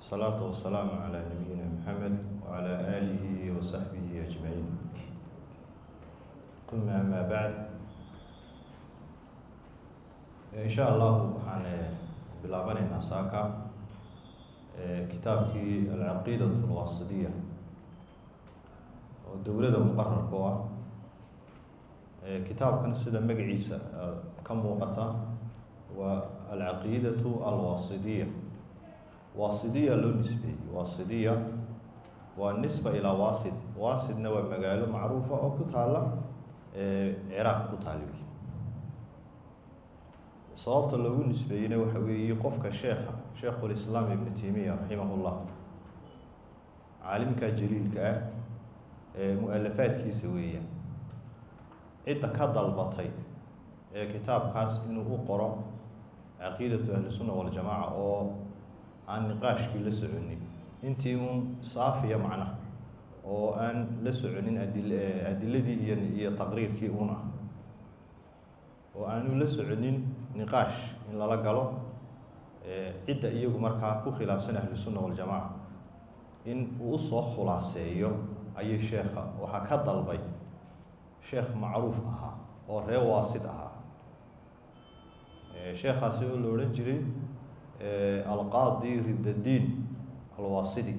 والصلاة والسلام على نبينا محمد وعلى آله وصحبه أجمعين. ثم أما بعد، إن شاء الله waxaan bilaabaneynaa saaka kitaabkii العقيدة الواسطية oo dowladda muqarrarka u ah. kitaabkan sida magaciisa ka muuqata waa العقيدة الواسطية. واسطية لو نسبي، واسطية والنسبة إلى واسط. واسطنا ومقالة معروفة أو كتالة عراق كتالي. صوابت لو نسبيين وحوي قفك شيخ الإسلام ابن تيمية رحمه الله، عالمك جليل مؤلفات كيسوية عدة كذا البطي كتاب خاص إنه أقرأ عقيدة أهل السنة والجماعة أو عن نقاش كي لسعني انتي صافية معنا او ان لسعنين ادلدي هي تقرير كي اونا وان لسعنين نقاش ان لا قالو عده iyagu markaa ku khilaafsan ahlu sunna wal jamaa in uu soo khulaaseeyo ay sheekha waxa ka dalbay sheekh macruuf aha oo reer waasid aha. sheekhaasi oo loo oran jiray القاضي رد الدين الواسطي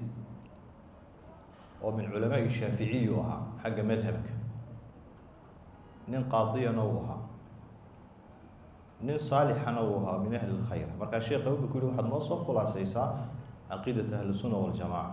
ومن علماء الشافعي حق مذهبك نين قاضي نوها نين صالح نوها من أهل الخير. مركز الشيخ هو بكل واحد نصف خلاصيسا عقيدة أهل السنة والجماعة.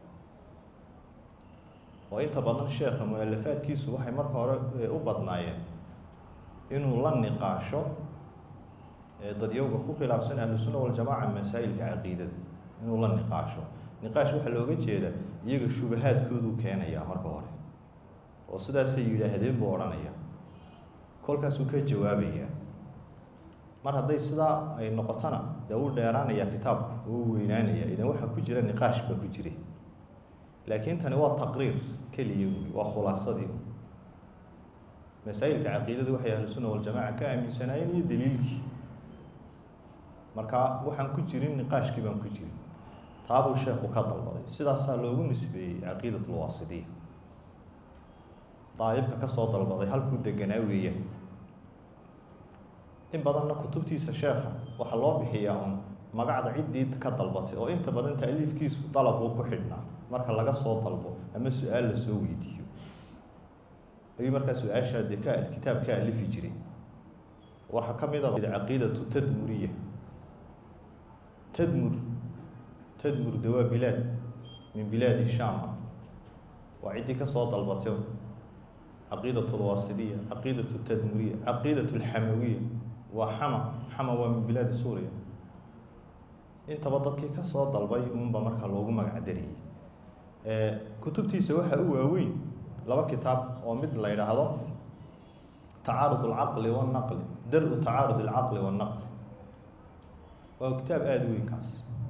وإنت بدن الشيخ مؤلفات كيس وحي مركز أبضنايا إنه لن نقاشه dadyoga ku khilaafsan ahlu sunna wal jamaa masaa'ilka aqeedada inuu la niqaasho. niqaash waxa looga jeeda iyaga shubahaadkoodu keenaya marka hore oo sidaas ay yiraahdeen buu oranaya, kolkaas uu ka jawaabaya. mar haday sidaa ay noqotana uu dheeraanaya kitaabku uu weynaanaya idan waxa ku jira niqaash ba ku jira, laakiin tani waa taqriir kaliya waa khulaasadii masaa'ilka aqeedada waxa ahlu sunna wal jamaa ka aaminsanayeen iyo daliilkii. marka waxaan ku jirin niqaashkii baan ku jirin taabuu sheekhu ka dalbaday. sidaasaa loogu nisbeeyey caqiidat alwaasitiya. daalibka ka soo dalbaday halkuu deganaa weeyaan. in badanna kutubtiisa sheekha waxaa loo bixiyaa un magacda ciddii ka dalbatay oo inta badan taaliifkiisu dalab uu ku xidhnaa. marka laga soo dalbo ama su-aal la soo weydiiyo ayuu markaa su-aashaa dee kitaab ka alifi jiray. waxaa ka mid ah caqiidatu tadmuriya. تدمر دواء بلاد من بلاد الشام وعندي كصوت البطيء. عقيدة الواسطية، عقيدة التدمرية، عقيدة الحموية وحما من بلاد سوريا. انت بدك كصوت البي من بمركز لوجو مقعدري. كتبتي سواها وين لو كتاب ومثل لا يراهdo تعارض العقل والنقل، درء تعارض العقل والنقل. وكتاب آدوين كاس.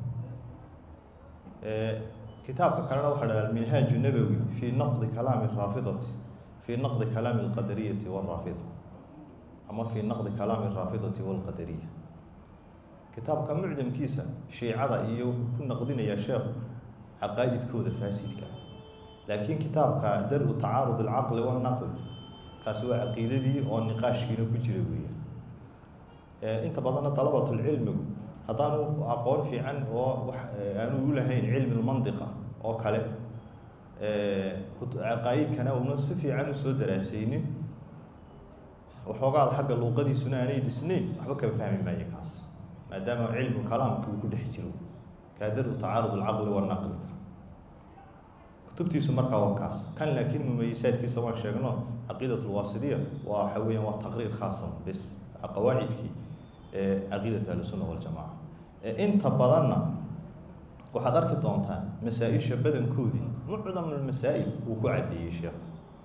كتاب كلام واحد المنهاج النبوي في نقد كلام الرافضة، في نقد كلام القدرية والرافضة، أما في نقد كلام الرافضة والقدرية. كتاب كم معدم كيسة شيء عضائي كنا نقدين يا شيخ عقائد كود الفاسد كان. لكن كتاب كدرء تعارض العقل والنقل كسوى عقيدتي والنقاش كنا كجربية. أنت بدنا طلبة العلم هذانو أقول في عن أنو يقولهين علم المنطقة أو كله عقائد كانوا ونصف في عنو سود دراسيين وحقا الحق اللغة دي سناني لسنين وحبك بفهم ما يكاس ما دام علم الكلام كل حجرو كادر تعارض العقل والنقل. كتبتي سمركا وكاس كان لكن مميزات في سواء شيخنا عقيدة الواسطية وحويا وتقرير خاصة بس قواعد كي عقيدة أهل السنة والجماعة. انت بدلنا waxaad arki doontaa masaa'isha badankoodii mucdam المسائل uu ku cadeeyay sheekh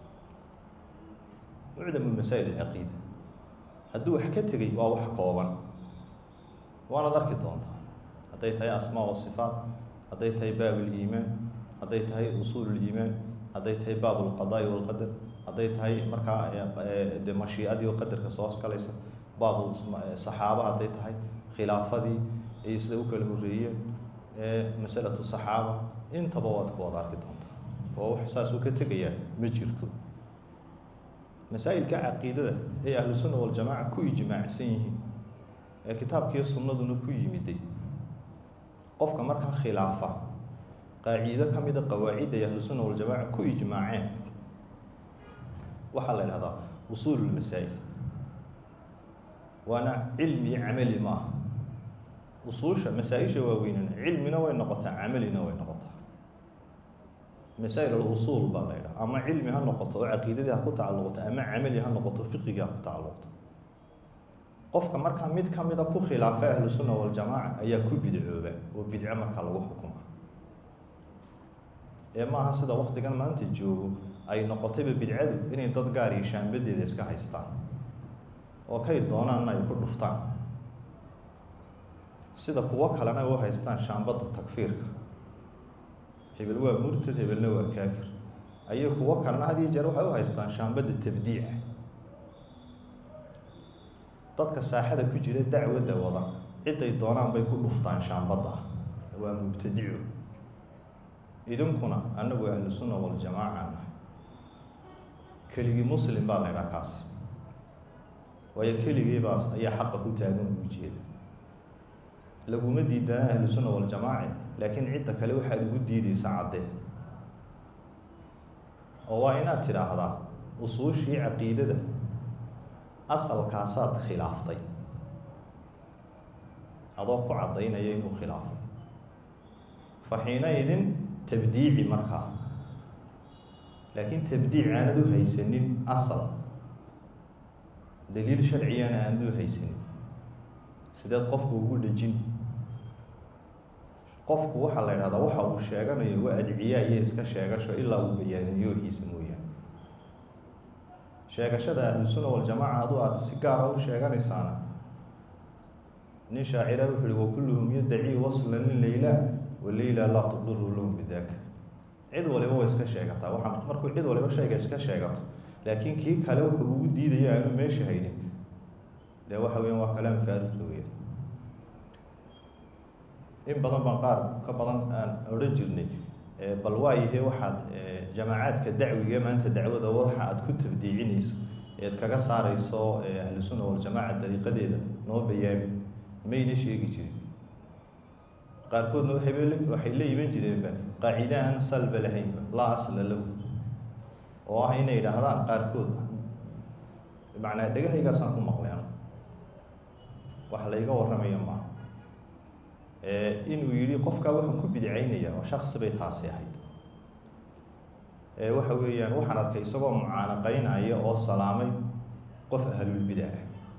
mucdam المسائل العقيدة hadduu wax ka tegay waa wax kooban waanaad arki doontaa hadday tahay asmaa wa sifaat, hadday tahay baab الإيمان, hadday tahay usuul الإيمان, hadday tahay baab القضاء والقدر, hadday tahay markaa de mashii'adii oo qadarka soo askalaysa, baab saxaaba hadday tahay khilaafadii ay sida u kala horeeyeen مسألة الصحابة انت بواد كواد أركضهم وهو إحساسه كتجيا مجرته مسائل كعقيدة هي أهل السنة والجماعة كوي جماع سينه كتاب كي السنة دون كوي مدي قف كمركها خلافة قاعدة كمدة قواعد أهل السنة والجماعة كوي جماعين وحل هذا وصول المسائل وأنا علمي عملي ما وصولش مسائل شواوين علمنا وين نقطة عملنا وين نقطة مسائل الأصول بالغيرة أما علمي هالنقطة وعقيدتي هقطع على أما عملي هالنقطة فقهي هقطع على قف كمركها ميت كمدة كو خلافة أهل السنة والجماعة أي كو بدعوبة وبدعة مركها لو حكمها إما هسه وقت كان ما أنت تجوه أي نقطة بدعة إني ضد قاري شان بدي ذيسك هايستان وكي دونا أن يكون رفتان سيدا قوة كلنا هو هايستان شان بضد التكفير هبل هو مرتد هبل هو كافر أي قوة كلنا هذه جروح هو هايستان شان بضد التبديع ضدك الساحة كجري دعوة دوضا عدة دونا بيكون رفتان شان بضد هو مبتدع إذن كنا أنه أهل السنة والجماعة كلي مسلم بالله راكاس ويا كلي باس أي حق كتاعون وجيل لو مدي دنا أهل السنة والجماعة لكن عدة كلي واحد ودي دي سعده وواينا ترى هذا أصول شيء عقيدة ده أصل كاسات خلافتي أضاف عضينا ينو خلاف فحينئذ تبديع مركا لكن تبديع أنا دو هيسنين أصل دليل شرعي أنا عنده هيسنين سيدات قفك وقول الجن قفك وحا الله هذا وحا وشاقنا يو أدعياء يسكا شاقشا إلا وبيان يو هيسنويا شاقشا دا أهل السنة والجماعة هذو أتسكارا وشاقنا سانا نشاعر وحلي وكلهم يدعي وصلا لليلة والليلة لا تضر لهم بذاك عيد waliba way iska sheegataa waxaan markuu cid waliba sheega iska sheegato laakiin kii kale wuxuu ugu diidayaa inuu meesha haynin de waxa weeyaan waa kalaam faarid weeyaan in badan baan qaar ka badan aan oran jirnay bal waayahay waxaad jamaacadka dacwiga maanta dacwada waxa aad ku tabdiicinayso ee kaga saarayso ahlu sunna wal jamaa dariiqadeeda noo bayaami mayna sheegi jirin qaarkoodna waxay la yiman jireen qaacida aan salba lahayn la asla lahu oo ah inay yiraahdaan qaarkood macna dhagahaygaasaan ku maqleen waxa la iga warramaya ma inuu yiri qofka waxaan ku bidcaynaya oo shakhsi bay taasi ahayd waxa weeyaan waxaan arkay isagoo mucaanaqaynaya oo salaamay qof ahlul bid'ah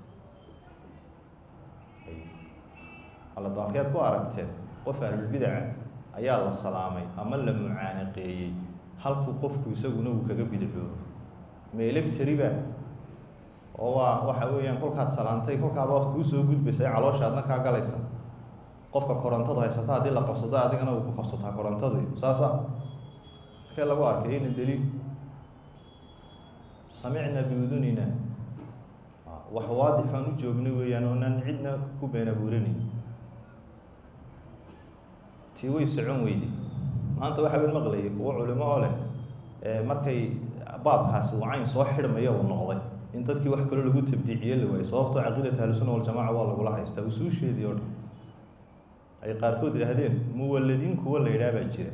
alla daaqiyad ku aragteen qof ahlul bid'ah ayaa la salaamay ama la mucaanaqeeyay halku qofku isaguna uu kaga bidco ma electriba oo waxa weeyaan kolkaad salaantay kolkaaba wax ku soo gudbisay calooshaadna ka galaysa qofka korontada haysata hadii la qabsado adigana uu ku qabsataa korontadii saasa kee lagu arkay in daliil samicna biudunina wax waadixan u joognay weeyaan oo nan cidna ku beena buuranay tii way socon weydi maanta waxa weyn maqlay kuwa culimo oo leh markay baabkaasi wacayn soo xirmayo uu noqday in dadkii wax kale lagu tabdiiciyay la way sababtoo aqoonta ahlu sunna wal jamaa waa lagu lahaystaa usuusheedii oo ay qaarkood yiraahdeen muwalladiin kuwa la yiraahdo jira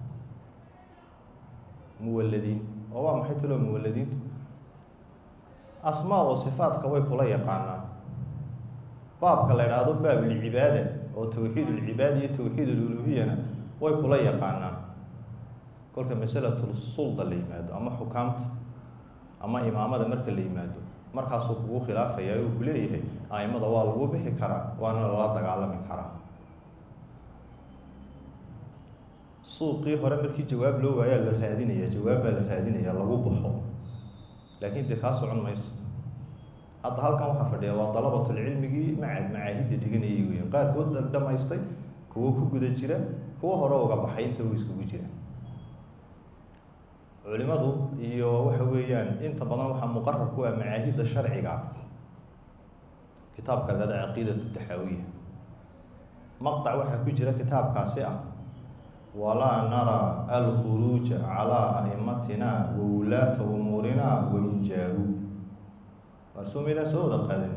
muwalladiin oo waa maxay talo muwalladiin asmaa wa sifaadka way kula yaqaanaan baabka la yiraahdo baab al-ibaada oo tawxiid al-ibaada iyo tawxiid al-uluhiyyah way kula yaqaanaan kolka mas'alatu sulda la yimaado ama xukaamta ama imaamada marka la yimaado markaas uu ugu khilaafaya uu ku leeyahay aimada waa lagu bixi karaa waana la dagaalami karaa suuqii hore markii jawaab loo waaya la raadinaya jawaab la raadinaya lagu baxo laakiin de ka socon mayso hadda halkan waxa fadhiya waa dalabatul cilmigi macaahid dhiganayay weeyaan qaarkood dhamaystay kuwa ku guda jira kuwa hore uga baxay inta uu isku jira culimadu iyo waxa weeyaan inta badan waxa muqarrar ku ah macaahidda sharciga kitaabka la aqeedada taxawiyya مقطع waxa ku jira kitaabkaasi ah ولا نرى الخروج على أئمتنا وولاة أمورنا وإن جاروا رسومنا سودا قادم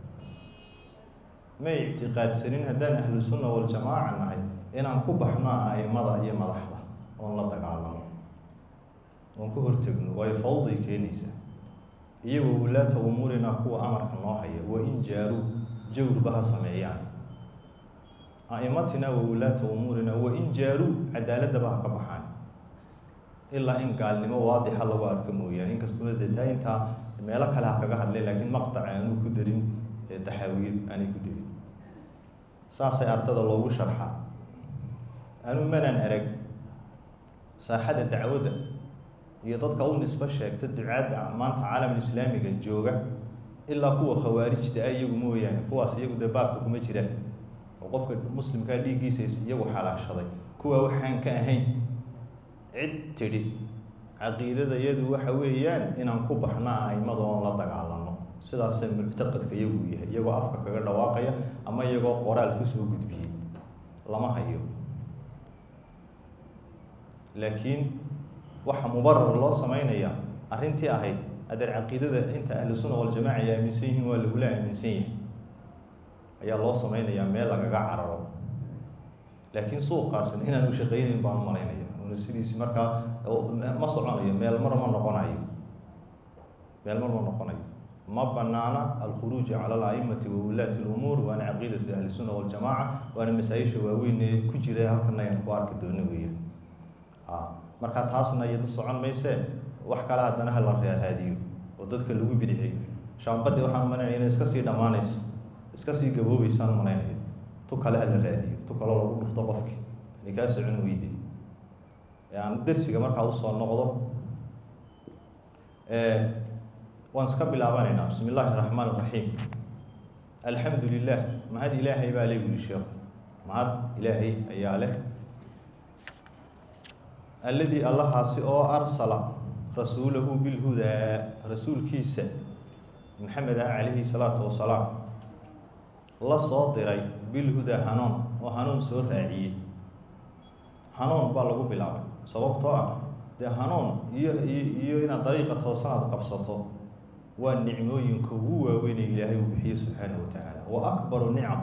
ما اعتقاد سنين هدان أهل السنة والجماعة نهي إن أنكو بحنا أئمة هي مدحضة والله تقالنا وأنكو هرتقنوا ويفوضي كنيسة إيه وولاة أمورنا هو أمر الله وإن جاروا جور بها سمعيان أئمتنا وولاة أمورنا وإن جاروا عدالة بها كبحان إلا إن قال لما واضح الله وأركمه يعني إن كستودة دتاين تا ما لك لها كجهد لكن مقطع أنو كدرين تحاويل أني كدرين ساسي أرتضى الله شرحا أنو من أرق ساحة الدعوة يضطك أول نسبة شاك تدعاد مانت عالم الإسلامي الجوجة إلا هو خوارج تأيي ومو يعني هو سيجو دباب كمجرى وقفك مسلم كان لي جيسيس يجو حلا شضي كوا وحين كأهين عد تري عقيدة يدو وحويان إن أنكو بحنا أي مضون لا تقالنا سلا سن معتقد كيجو يجو أفكار كجر واقعية أما يجو قرال كسو قد به لما هيو لكن waxa mubarrar loo sameeynaya arintii ahayd adar aqeedada inta ahlu sunna wal jamaa ay aaminsan yihiin waa lagu aaminsan yahay ayaa loo sameeynaya meel lagaga cararo laakiin suuqaas inaan u shaqeeynin baan maleynaya oo sidiis marka ma soconayo meel mar ma noqonayo ma banaana al-khuruj ala al-a'immati wa ulati al-umur wa an aqeedatu ahlu sunna wal jamaa wa an masaayisha waaweyn ee ku jira halkan ayaan ku arki doonaa weeyaan marka taasna iyada socon mayse wax kala hadana hal raadiyo oo dadka lagu bidicay shaambadi waxaan maleynaa inay iska sii dhamaanayso iska sii gaboobaysan maleynaa to kala hal raadiyo to kala lagu dhufto qofkii nikaa socon weeydi yani darsiga marka uu soo noqdo waan iska bilaabanayna bismillaahir rahmaanir rahiim alxamdulillah mahad ilaahay baa leeyahay sheekh mahad ilaahay ayaa leh الذي الله سئو أرسل رسوله بالهدى رسول كيسة محمد عليه الصلاة والسلام الله صادري بالهدى هنون وهنون سور رعي هنون بالغو بلاوي سببتها ده هنون ينا طريقة توصل قبصته والنعمة ينكوه وين إلهي وبحيه سبحانه وتعالى وأكبر النعم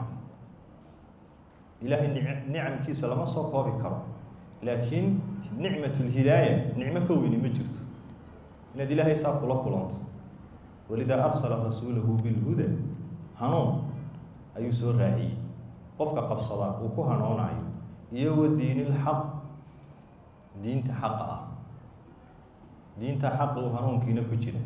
إلهي نعم كيسة لما صوقه بكرم لكن نعمة الهداية نعمة كوني مجرد إن دي لها يساق الله كلانت ولذا أرسل رسوله بالهدى هنون أي سور رعي قفك قبصدا وكو هنون عي يو الدين الحق دين تحقق دين تحقق هنون كينا كجرة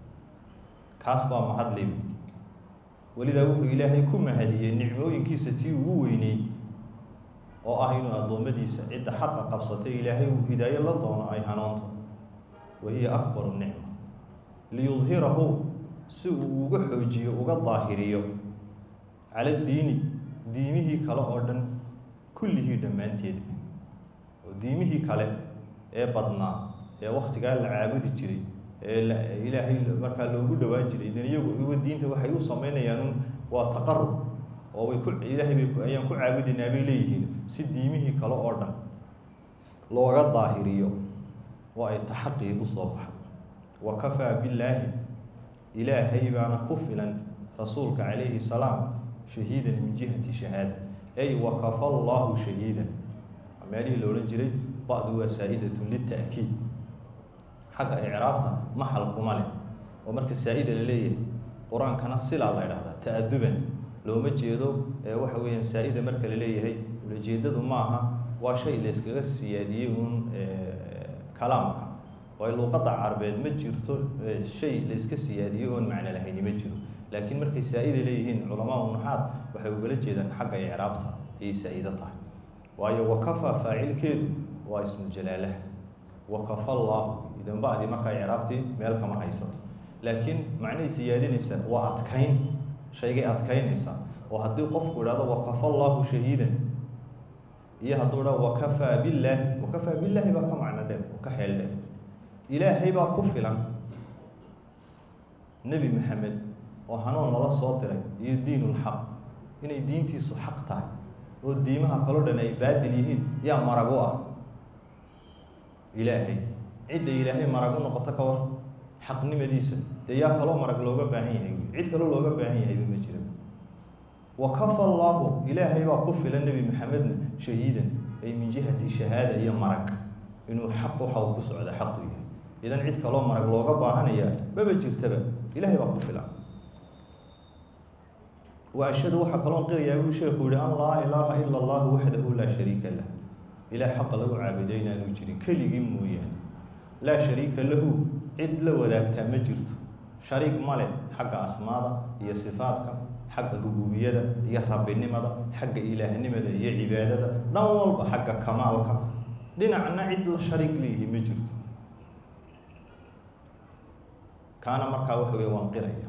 كاسبا محد ليب ولذا وحو إلهي كما هذه النعمة ينكيستي وويني oo ah inuu adoomadiisa cid xaq qabsatay ilaahay uu hidaayo la doono ay hanoonto wahiya akbar nicma liyudhirahu si uu uga xoojiyo uga daahiriyo ala diinihi kale oo dhan kullihi dhamaanteed oo diimihi kale ee badnaa ee waqtiga la caabudi jiray ee ilaahay marka loogu dhawaan jiray iyagu diinta waxay u sameynayaan waa taqarrub oo way ku ilaahay ayaan ku caabudinaa bay leeyihiin si diimihi kale oo dhan looga daahiriyo waa ay taxaqiiq u soo baxdo wa kafaa billaahi ilaahay baana ku filan rasuulka calayhi salaam shahiidan min jihati shahaada ay wa kafa allahu shahiidan ameelihii la odhan jiray bacdu waa saa'idatun lita'kiid xagga icraabta maxal kuma leh oo marka saa'ida la leeyahay qur-aankana silaa la idhahdaa ta'aduban looma jeedo waxa weeyaan saa'ida marka la leeyahay ujeedadu maaha waa shay la iskaga siyaadiyay un kalaamka oo luqadda carabeed ma jirto shay la iska siyaadiyay oo macna lahayn ma jiro laakiin markay saa'ida leeyihiin culamaa nuxaad waxay uga jeedaan xagga i'raabta ay saa'ida tahay waayo wakafa faa'ilkeedu waa ismu jalaalah wakafa allah idan baadi marka i'raabti meel kama haysato laakiin macnay siyaadinaysa waa adkayn shaygay adkaynaysa oo haddii qofku yiraahdo wakafa allahu shahiidan iyo hadduu yiraahdo wakafa billahi baa ka macno dheer oo ka xeel dheer ilaahay baa ku filan nabi maxamed oo hanuun nala soo diray iyo diinul xaq inay diintiisu xaq tahay diimaha kala dhan ay baadil yihiin yaa marago ah ilaahay cid ilaahay marago noqoto ka war xaqnimadiisa yaa kaloo marag looga baahan yahay cid kaloo looga baahan yahay ma jiro وكفى الله إلهي وكفل النبي محمد شهيدا أي من جهة الشهادة هي مرق إنه حق وحق سعد حقه إذا عيد كلام مرق لوجا باهنيا ما بجير تبع إلهي وكفل وأشهد وحق كلام غير يقول شيخ أن لا إله إلا الله وحده لا شريك له إله حق له عابدين نجري كل جمويا لا شريك له عد له وذاك تمجرت شريك ماله حق أسماء هي صفاتك حق الربوبية هي رب النمط حق إله النمط هي عبادة نوال حق كمالك لنا عنا عد شريك ليه مجرد كان مركا وحوي وانقرية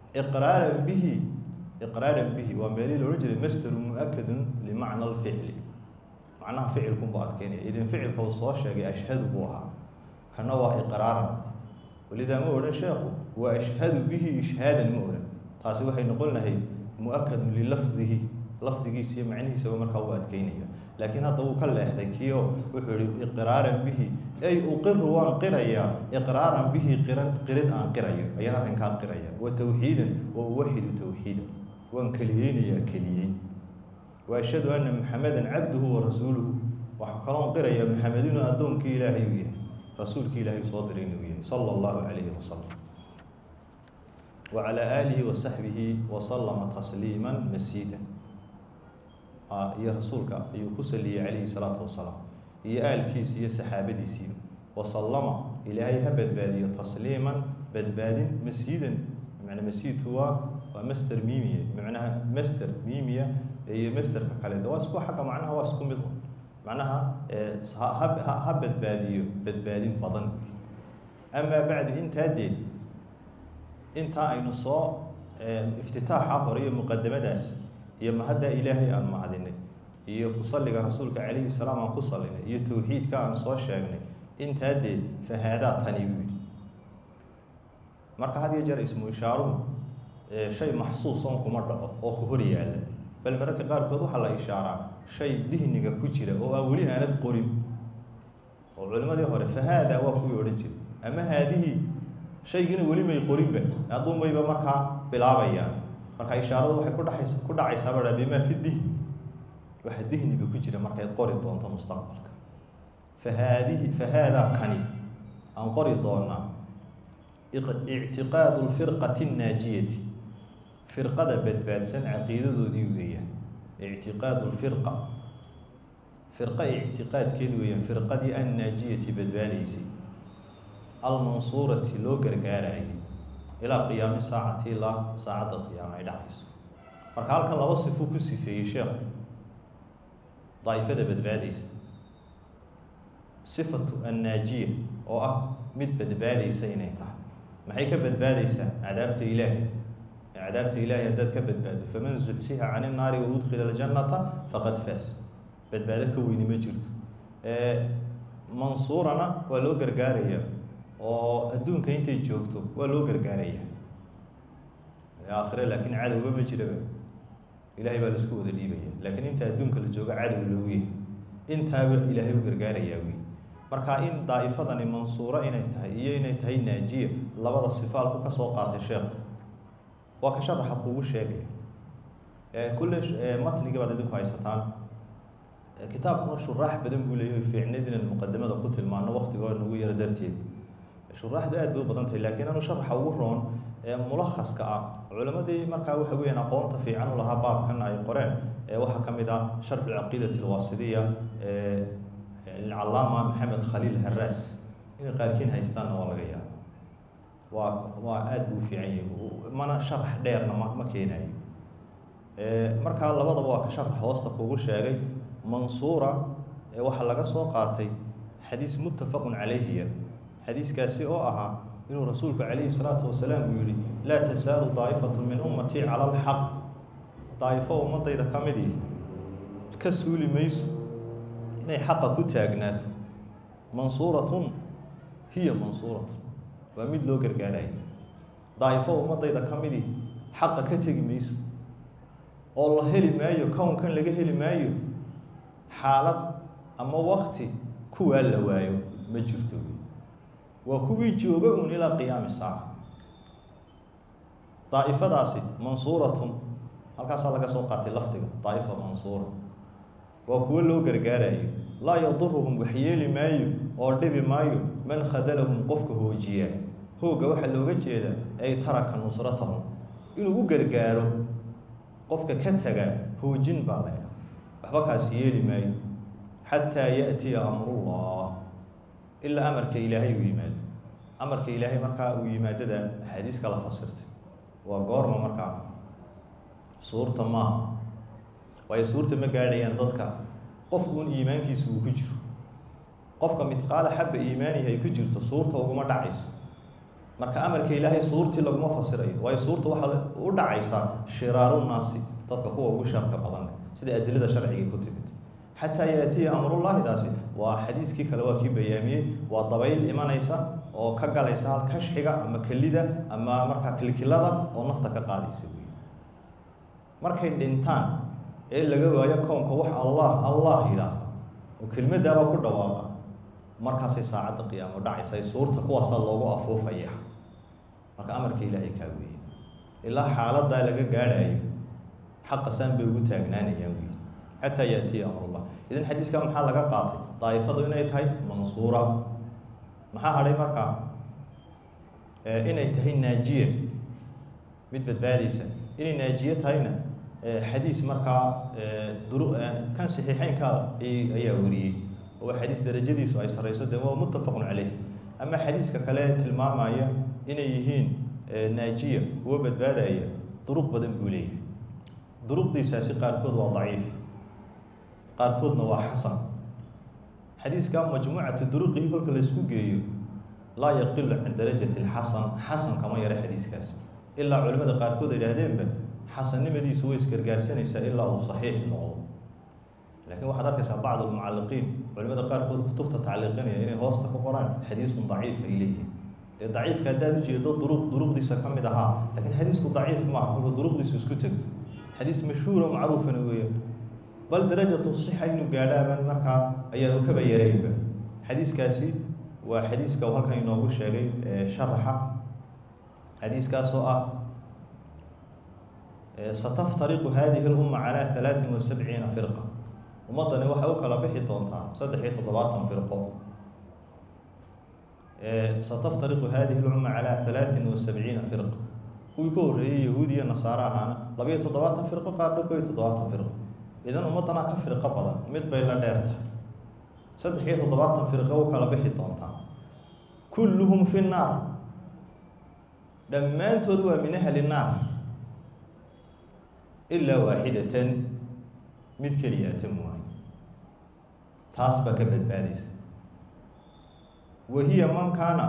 إقرارا به ومالي الرجل مستر مؤكد لمعنى الفعل معناها فعلكم بعد كيني إذن فعلك وصوشة أشهد بها كنوع إقرارا ولذا مولى الشيخ وأشهد به إشهادا مولى taasi waxaynu qolnahay muakkad li lafdihi lafdigiisa macnihiisa marka uu adkeynaya laakiin hadda uu ka leexday kiyo wuxuu yiri iqraaran bihi ay uqirru wa qiraya iqraaran bihi qirid aan qirayo ayana arrinka qiraya wa tawhiidan wa wahid tawhiidan wa kaliyeynaya kaliyeyn wa ashhadu anna muhammadan abduhu wa rasuluhu wa kalon qiraya muhammadinu adoonki ilaahay wiya rasuulki ilaahay soo diray wiya sallallahu alayhi wa sallam وعلى آله وصحبه وسلم تسليما مزيدا يا رسولك يكسلي عليه الصلاة والسلام يا آل كيس يا صحابة سيو وسلم إلهي بدبادي تسليما بدباد مزيدا معنى مزيد هو مستر ميمية معناها مستر ميمية هي مستر ككالد واسكو حكى معناها واسكو مدن معناها هب بدبادي بضن أما بعد انت هديد انت اينو سو افتتاحها هوريه مقدمداس هي ما هدا الهي ان ما هدينay iyo kusalliga rasuulka kaleey salaam aan ku sallinay iyo tawxiidka aan soo sheegnay inta hadii fahaada tani wili marka hadiya jar ismu ishaaru shay mahsuusan kuma dhaco oo ku hor yaala bal marka qaar kood waxa la ishaaraa shay dihniga ku jira oo aan wali aanad qorin oo culimadii hore fahaada waa ku yoodin jiray ama haadihi shaygina wali may qorinba adoon bayba marka bilaabayaan marka ishaaradu waxay ku dhacaysaa bada bima fiddi waxa dihniga ku jira markay qori doonto mustaqbalka fahada kani aan qori doona i'tiqaad al-firqati an-najiyati firqada badbaadsan aqiidadoodii weeyaan i'tiqaad al-firqa i'tiqaadkeedu weeyaan firqadii an-najiyati badbaadaysi المنصورة لو غرغاراي الى قيام ساعه الى ساعه القيامه دحيس marka halkan laba sifo ku sifeeyay sheekh daayifada badbaadaysa sifatu an-najiyah oo mid badbaadaysa inay tahay maxay ka badbaadaysaa cadaabta ilaahi dad ka badbaado faman zuhsiha 'an an-nar wa udkhila al-jannata faqad faz badbaado ka weyn ma jirto mansurana waa loo gargaaraya oo adduunka intay joogto waa loo gargaaraya aakhire laakiin cadawga ma jiraba ilaahay baa isku wada dhiibaya laakiin inta adduunka la jooga cadaw loo yahay intaaba ilaahay u gargaaraya wi marka in daa'ifadani mansuura inay tahay iyo inay tahay naajiya labada sifaalku ka soo qaatay sheekh waa ka sharaxa kugu sheegay kullu matniga baad idinku haysataan kitaabku sharax badan buu leeyahay fiicnadina muqaddimada ku tilmaano waqtiga nagu yara darteed sharaxdu aad bay badan tahay laakiin aanu sharaxa ugu roon mulakhaska culimadii marka waxa weeyaan aqoonta fiican u lahaa baabkan ay qoreen waxa kamid sharh al-aqidati al-wasidiyya al-allama Muhammad Khalil Harras in qaarkiin haystaan oo laga yaabo waa aad buu fiican yahay mana sharax dheerna ma keenayo marka labadaba waa ka sharax hoosta kugu sheegay mansuura waxa laga soo qaatay xadiis muttafaqun calayhi xadiiskaasi oo ahaa inuu rasuulku calayhi salaatu wasalaam yiri la tasaalu daa'ifatu min ummati ala al-haq daa'ifo ummadayda kamidi ka suuli mayso inay xaqa ku taagnaato mansuuratun hiya mansuuratun waa mid loo gargaaray daa'ifo ummadayda kamidi xaqa ka tagi mayso oo la heli maayo koonkan laga heli maayo xaalad ama waqti kuwa la waayo ma jirto waa kuwii jooga un ilaa qiyaam saaca daa'ifadaasi mansuuratun halkaas laga soo qaatay lafdiga daa'ifa mansuura waa kuwa loo gargaarayo laa yaduruhum waxyeeli maayo oo dhibi maayo man khadalahum qofka hoojiya hooga waxa looga jeeda ay taraka nusratahum inuu u gargaaro qofka ka taga hoojin baa leeyahay waxba kaas yeeli maayo xataa ya'tiya amrullah ilaa amarka ilaahay uu yimaado amarka ilaahay markaa uu yimaadada xadiiska la fasirtay waa goorma markaa suurta maaha waayo suurta ma gaadhayaan dadka qof uun iimaankiisu uu ku jiro qofka midqaala xabba iimaanihi ay ku jirto suurta uguma dhacayso marka amarka ilaahay suurtii laguma fasirayo waayo suurta waxaa u dhacaysaa shiraaru naasi dadka kuwa ugu sharka badan sida adilada sharciga ku timid xataa yaatiya amrullahi daasi waa xadiiskii kale waa kii bayaamiyey waa dabayl imanaysa oo ka galaysa kashxiga ama kelida ama markaa kilkilada oo nafta ka qaadaysa markay dhintaan ee laga waayo koonka wax allah yidhaahda oo kelmadaaba ku dhawaaqa markaasay saacadda qiyaamo dhacaysa ay suurta kuwaasaa loogu afuufaya marka amarka ilaahay kaa weeye ilaa xaaladaa laga gaadhayo xaqa saan bay ugu taagnaanayaan wey xataa yaatiya amrullah idan xadiiska maxaa laga qaatay daa'ifadu inay tahay mansuura maxaa hadhay markaa inay tahay naajiya mid badbaadaysa inay naajiye tahayna xadiis markaa kan saxiixeynka ayaa wariyey oo xadiis darajadiisu ay sareyso de waa muttafaqun caleyh ama xadiiska kale tilmaamaya inay yihiin naajiya uga badbaadaya duruq badan buu leeyahay duruqdiisaasi qaarkood waa daciif qaarkoodna waa xasan xadiiska majmuucatu duruqii kolka la isku geeyo laa yaqilu can darajati alxasan xasan kama yara xadiiskaas ilaa culimada qaarkood ay yidhaahdeenba xasannimadiisu way isgargaarsanaysaa ilaa uu saxiix noqdo laakiin waxaad arkaysaa bacd almucalliqiin culimada qaarkood kutubta tacliiqinaya inay hoosta ku qoraan xadiisun daciif ay leeyihiin dee daciifka haddaad ujeedo duruqdiisa ka mid ahaa laakiin xadiisku daciif maaha kolka duruqdiisu isku tegto xadiis mashhuura macruufana weeyaan bal darajatu sixa inuu gaadhaaban markaa ayaanu kaba yaraynba xadiiskaasi waa xadiiska uu halkan inoogu sheegay sharaxa xadiiskaasoo ah sataftariqu hadihi lumma calaa 73 firqa ummaddani waxay u kala bixi doontaa 73 firqo sataftariqu hadihi lumma calaa 73 firqa kuwii ka horreeyey yahuudi iyo nasaare ahaana 72 firqo qaarna 71 firqo idan ummaddanaa ka firqo badan mid bay la dheer tahay 73 firqo u kala bixi doontaa kulluhum fi nnaar dhammaantood waa min ahli naar ilaa waaxidatan mid keliyaata mooye taas baa ka badbaadaysa wahiya man kaana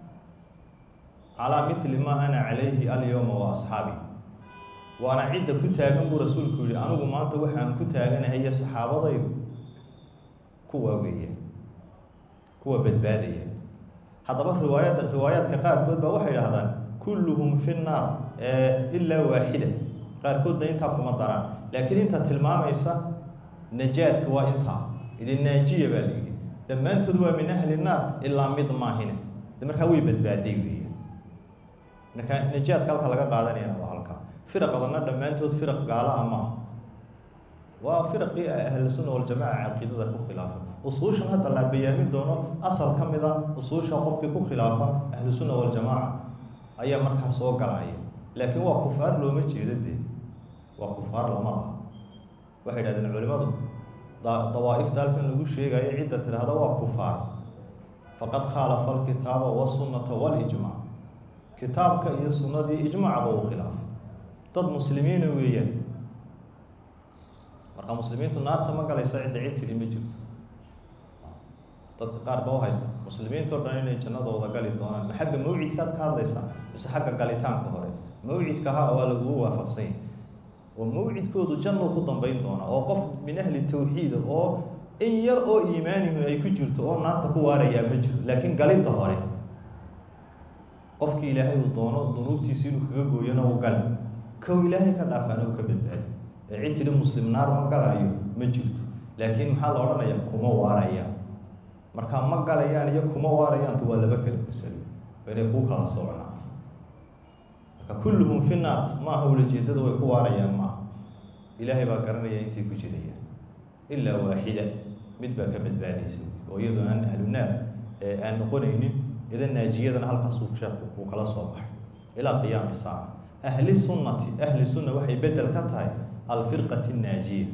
calaa mithli maa ana calayhi alyawma wa asxaabi waana cidda ku taagan buu rasuulku yihi anigu maanta waxaan ku taaganahay iyo saxaabadaydu kuwa weeye kuwa badbaadaya haddaba riwaayaadka qaarkood baa waxay idhahdaan kulluhum fi nnaar ilaa waaxida qaarkoodna intaa kuma daraan laakiin inta tilmaamaysa najaadka waa intaa idin naajiya baa layidhi dhammaantood waa min ahli naar ilaa mid maahine de markaa way badbaaday weeye marka najaadka halka laga qaadanayana waa halkaa firaqadana dhammaantood firaq gaala a maaha waa firaqii ahlusunna waljamaca caqiidada ku khilaafa usuushan hadda la bayaamin doono asal ka mid a usuusha qofkii ku khilaafa ahlusunna waljamaaca ayaa markaa soo galaya laakiin waa kufaar looma jeedo dee waa kufaar lama laha waxay idhahdeen culimadu dawaa'ifta halkan lagu sheegayo cidda tidhaahda waa kufaar faqad khaalafa alkitaaba wasunnata walijmac kitaabka iyo sunnadii ijmacba uu khilaafay dad muslimiina weeyaan marka muslimiintu naarta ma galayso cidda cid tiri ma jirto dadka qaar ba u haysta muslimiintoo dhan inay jannadooda gali doonaan ma xagga mawcidkaad ka hadlaysaa mise xagga galitaanka hore mawcidka ha waa lagugu waafaqsan yahay oo mawcidkoodu jannuu ku dambayn doona oo qof min ahli tawxiida oo in yar oo iimaanihu ay ku jirto oo naarta ku waarayaa ma jiro laakiin galinta hore qofkii ilaahay uu doono dunuubtiisi inuu kaga gooyana uu gali kow ilaahay ka dhaafaana uu ka badbaadi cid tiri muslim naar ma galaayo ma jirto laakiin maxaa la odhanayaa kuma waarayaan markaa ma galayaan iyo kuma waarayaan waa laba kala masalo inay ku kala soconaato marka kulluhum fi naar maaha ulajeedada way ku waarayaan maaha ilaahay baa garanaya intay ku jirayaan ilaa waaxida mid baa ka badbaadaysa oo iyadoo aan ahlu naar aan noqonaynin idan naajiyadana halkaas uu sheekhu kala soo baxay ilaa qiyaam saaca ahli sunnati ahli sunna waxay bedel ka tahay alfirqati naajiya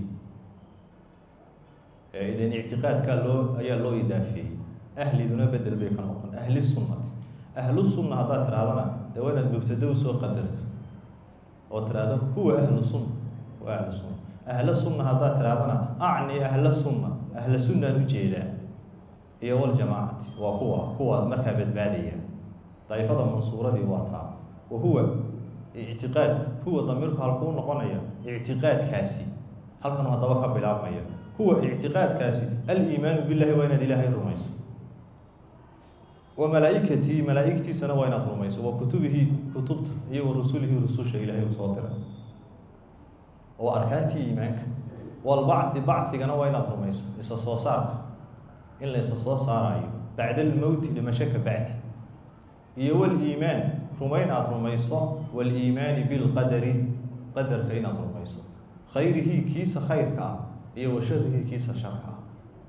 idan i'tiqaadka ayaa loo idaafiyey ahliduna bedel bay ka noqon ahli sunnati ahlu sunna haddaad tirahdana dee waa inaad mubtada u soo qadarto oo tirahdo huwa ahlu sunna waa ahlu sunna ahla sunna haddaad tirahdana acni ahla sunna ahla sunnaan ujeedaa iyo waljamaacati waa kuwa markaa badbaadaya daa'ifada mansuuradii waa taa wahuwa ictiqaadku huwa damiirku halkuu noqonaya ictiqaadkaasi halkan haddaba ka bilaabmaya huwa ictiqaadkaasi aliimaanu billahi waa inaad ilaahay rumayso wa malaa'ikatii malaa'igtiisana waa inaad rumayso wa kutubihi kutubta iyo wa rusulihi rususha ilaahay uu soo diray oo arkaantii iimaanka walbacthi bacthigana waa inaad rumayso isa soo saarka in la isa soo saarayo bacda almowti dhimasho ka bacdi iyo waliimaan rumayn aad rumayso waliimaani bilqadari qadarka inaad rumayso khayrihi kiisa khayrka ah iyo wa sharihi kiisa sharka ah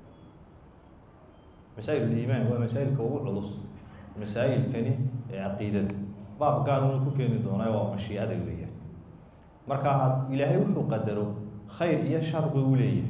masaa'il liimaan waa masaa'ilka ugu culus masaa'ilkani ee caqiidada baab gaar uu ku keeni doonaa waa mashiicada weeyaan marka ilaahay wuxuu qadaro khayr iyo shar buu leeyahay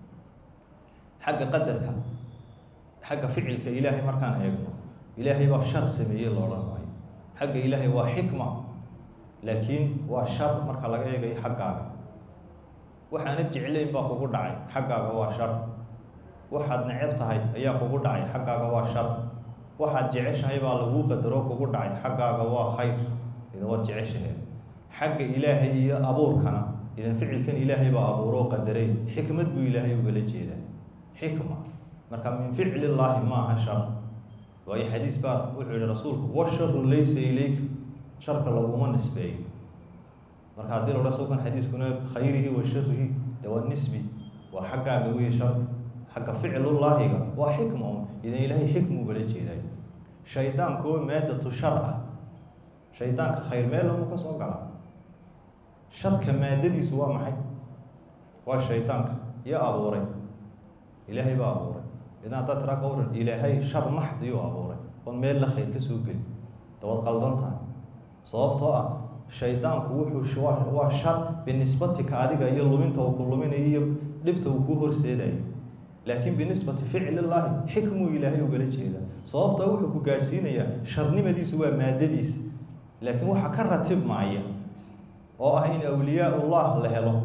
xagga qadarka xagga ficilka ilaahay markaan eegno ilaahay baa shar sameeyey loo odhan maayo xagga ilaahay waa xikma laakiin waa shar marka laga eegayo xaggaaga waxaanad jeclayn baa kugu dhacay xaggaaga waa shar waxaad neceb tahay ayaa kugu dhacay xaggaaga waa shar waxaad jeceshahay baa laguu qadaro kugu dhacay xaggaaga waa khayr idan waad jeceshahay xagga ilaahay iyo abuurkana idan ficilkan ilaahay baa abuuroo qadaray xikmad buu ilaahay ugala jeedaa xikma marka min ficli llaahi maaha shar waayo xadiis baa wuxuu yihi rasuulku washaru laysa ilayka sharka laguma nisbeeyo marka haddii laodhan sawkan xadiiskuna khayrihi wa sharihi dee waa nisbi waa xaggaaga wey shar xagga ficlullaahiga waa xikma un idan ilaahay xikma ugala jeedayo shaydaanku oo maadatu shar ah shaydaanka khayr meel lamu ka soo galaa sharka maadadiisu waa maxay waa shaydaanka iyo abuuray ilaahay baa abuuray idan haddaad tiraa ka waran ilaahay shar maxdiyuu abuuray oon meel la khayr ka soo geli dawaad qaldan tahay sababtoo ah shaydaanku wuxuu waa shar binisbatika adiga iyo luminta uu ku luminayo iyo dhibta uu ku horseedayo laakiin binisbati ficlillaahi xikmuu ilaahay ugala jeedaa sababtoo wuxuu ku gaadhsiinayaa sharnimadiisu waa maadadiisa laakiin waxa ka ratib maaya oo ah in awliyaa-ullah la helo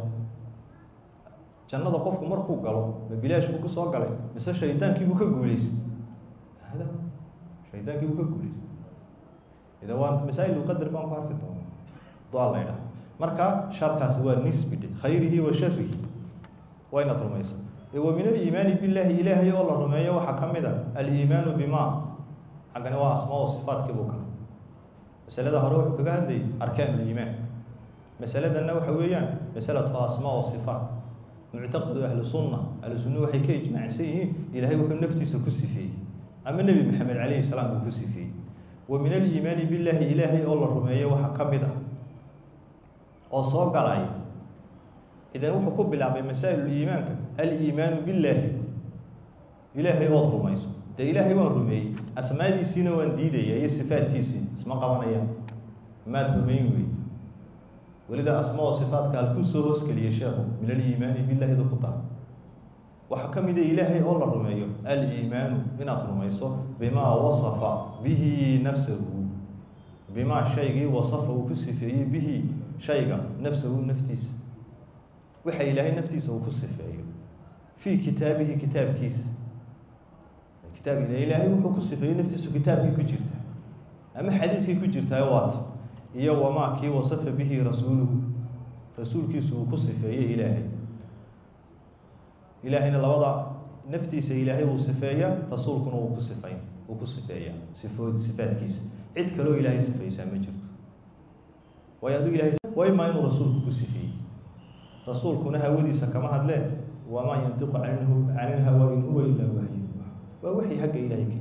jannada qofku markuu galo ma bilaash buu ku soo galay mise shaydaankiibuu ka guulaystay shaydaankiibuu ka guulaystay idan waa masaa'il qadar baan ku arki doona duaa la ydhaha marka sharkaasi waa nisbi khayrihi wa sharihi waa inaad rumayso wa min aliimaani billahi ilaahay oo la rumeeyo waxaa ka mid a aliimaanu bima xaggani waa asmaa sifaadkii buu kala masalada hore wuxuu kaga hadlayay arkaan uliimaan masaladanna waxa weeyaan masalatu asmaa wa sifaat muctaqadu ahlu sunna waxay ka ijmaacsan yihiin ilaahay wuxuu naftiisa ku sifeeyey ama nebi maxamed calayhi salaam uu ku sifeeyey wa min aliimaani billahi ilaahay oo la rumeeyo waxaa ka mid ah oo soo galay idan wuxuu ku bilaabay masaa'il iimaanka aliimaanu billahi ilaahay ood rumayso dee ilaahay waan rumeeyey asmaadiisiina waan diidaya iyo sifaadkiisii isma qabanayaan maad rumayn wey welida asmaa o sifaadka halkuu soo hoosgeliyay sheekhu min aliimaani billahi da ku dar waxaa ka mid a ilaahay oo la rumeeyo aliimaanu inaad rumayso bimaa wasafa bihi nafsahu bimaa shaygii wasafa uu ku sifeeyey bihi shayga nafsahu naftiisa waxa ilaahay naftiisa uu ku sifeeyo fii kitaabihi kitaabkiisa kitaab ilaahay wuxuu ku sifeeyey naftiisu kitaabkii ku jirta ama xadiiskii ku jirtaa waata iyo wamaa kii wasafa bihi rasuuluhu rasuulkiisu uu ku sifeeyey ilaahay ilaahayna labada naftiisa ilaahay uu sifeeya rasuulkuna uu ku sifeeya sifaadkiisa cid kaloo ilaahay sifaysaa ma jirto waayo aduu ilahay waa imaa inuu rasuulku ku sifeeyey rasuulkuna hawadiisa kama hadleen وما ينطق عن الهوى إن هو إلا وحي ووحي حق إلهك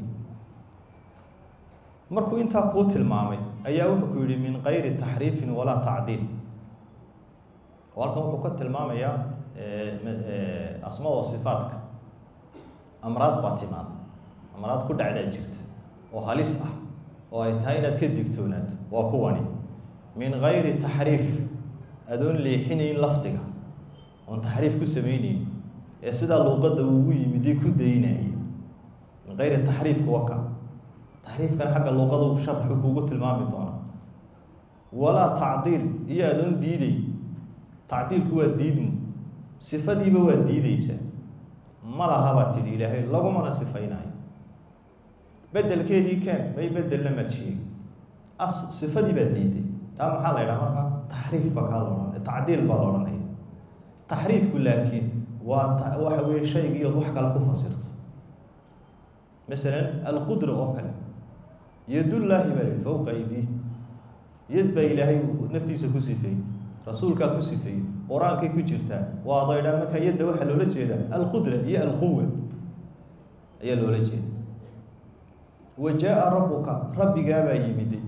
مركو انت قوت المامي أيها كوري من غير تحريف ولا تعديل وقالكم قوت المامي يا أسماء وصفاتك أمراض باطنات أمراض كل عدد جرت وهاليس وأيتاينات كدكتونات وقواني من غير تحريف أدون لي حين لفتك وأن تحريف كسميني يسد اللغة ووي مدي كديناي من غير تحريف كوكا تحريف كان حق اللغة وشرح وقوت المامي دونا ولا تعديل هي أدون ديدي تعديل هو الدين صفة دي بوا ديديسا ما لها بات الإلهي لغو من صفيناي بدل كيدي كان ما يبدل لما تشيء صفة دي بديدي تام حال إلى مرة تحريف بقالورا تعديل بالورا تحريف لكن وحوي شيء يضحك على كفصرت مثلا القدرة وكلا يد الله بل فوق أيديه يد بإلهي نفتيس كسفي رسولك كسفي قرآنك كجرتا وضينا مك يد وحل ولا جيدا القدرة هي القوة هي ولا جيدا وجاء ربك جاب يمدي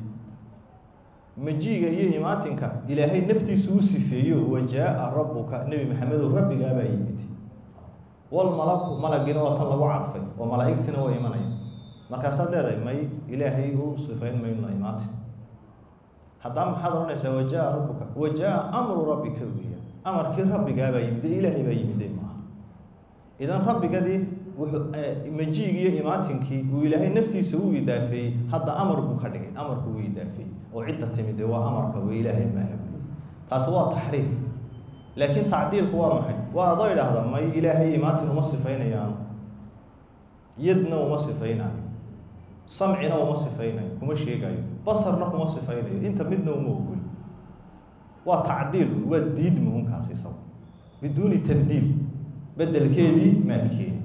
مجيء يماتنك إلهي نفتي سوسفيه وجاء ربك نبي محمد ربي جاب يمدي والملك ملكنا وطلع عطفي وملائكتنا وإيمانيا مركزات هذا ما إلهي هو صفين من الإيمات حتى ما حضرنا سوى وجاء ربك وجاء أمر ربك ويا أمر كي ربي جاب يمدي إلهي بيمدي معه إذا ربي كذي مجيء إيماتنك وإلهي نفتي سوي دافي حتى أمر بخارج أمر بوي دافي وعدة تمد وأمرك وإلهي ما يقول تسوى تحريف لكن تعديل هو محي وأضيل هذا ما إلهي إيماتنا ومصفين يعني يدنا ومصفين سمعنا ومصفين هم شيء جاي بصرنا ومصفين أنت مدنا وموجود وتعديل والديد مهم كاسيسا بدون تبديل بدل كيدي مات كيدي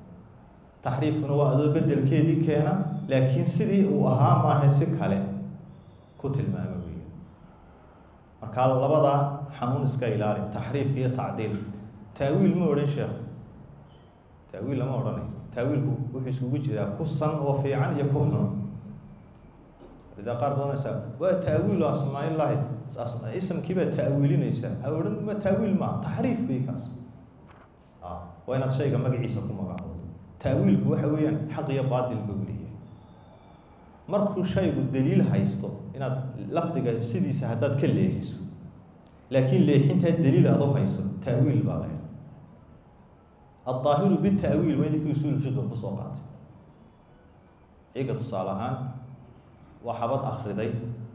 تحريف هو هذا بدل كيدي كان لكن سدي وأهم ما هسك عليه كتل ماموية مركال لبضع حنون سكايلاري تحريف هي تعديل تأويل مورن شيخ تأويل مورن تأويل وحسب وجهه قصا وفيعا يكون إذا قرضنا سب وتأويل أسماء الله اسم كيف تأويلين يسمى أولا ما تأويل ما تحريف بيكاس وين الشيء كما عيسى كما قال تأويل هو حويا حق يبادل البولية مركو شيء بالدليل هيستو إن لفتك سيدي سهدات كل يسو لكن ليه حين الدليل هذا هيستو تأويل باغي الظاهر بالتأويل وين يكون يسول الفقه في صوقات هيك تصالحان وحبط أخردي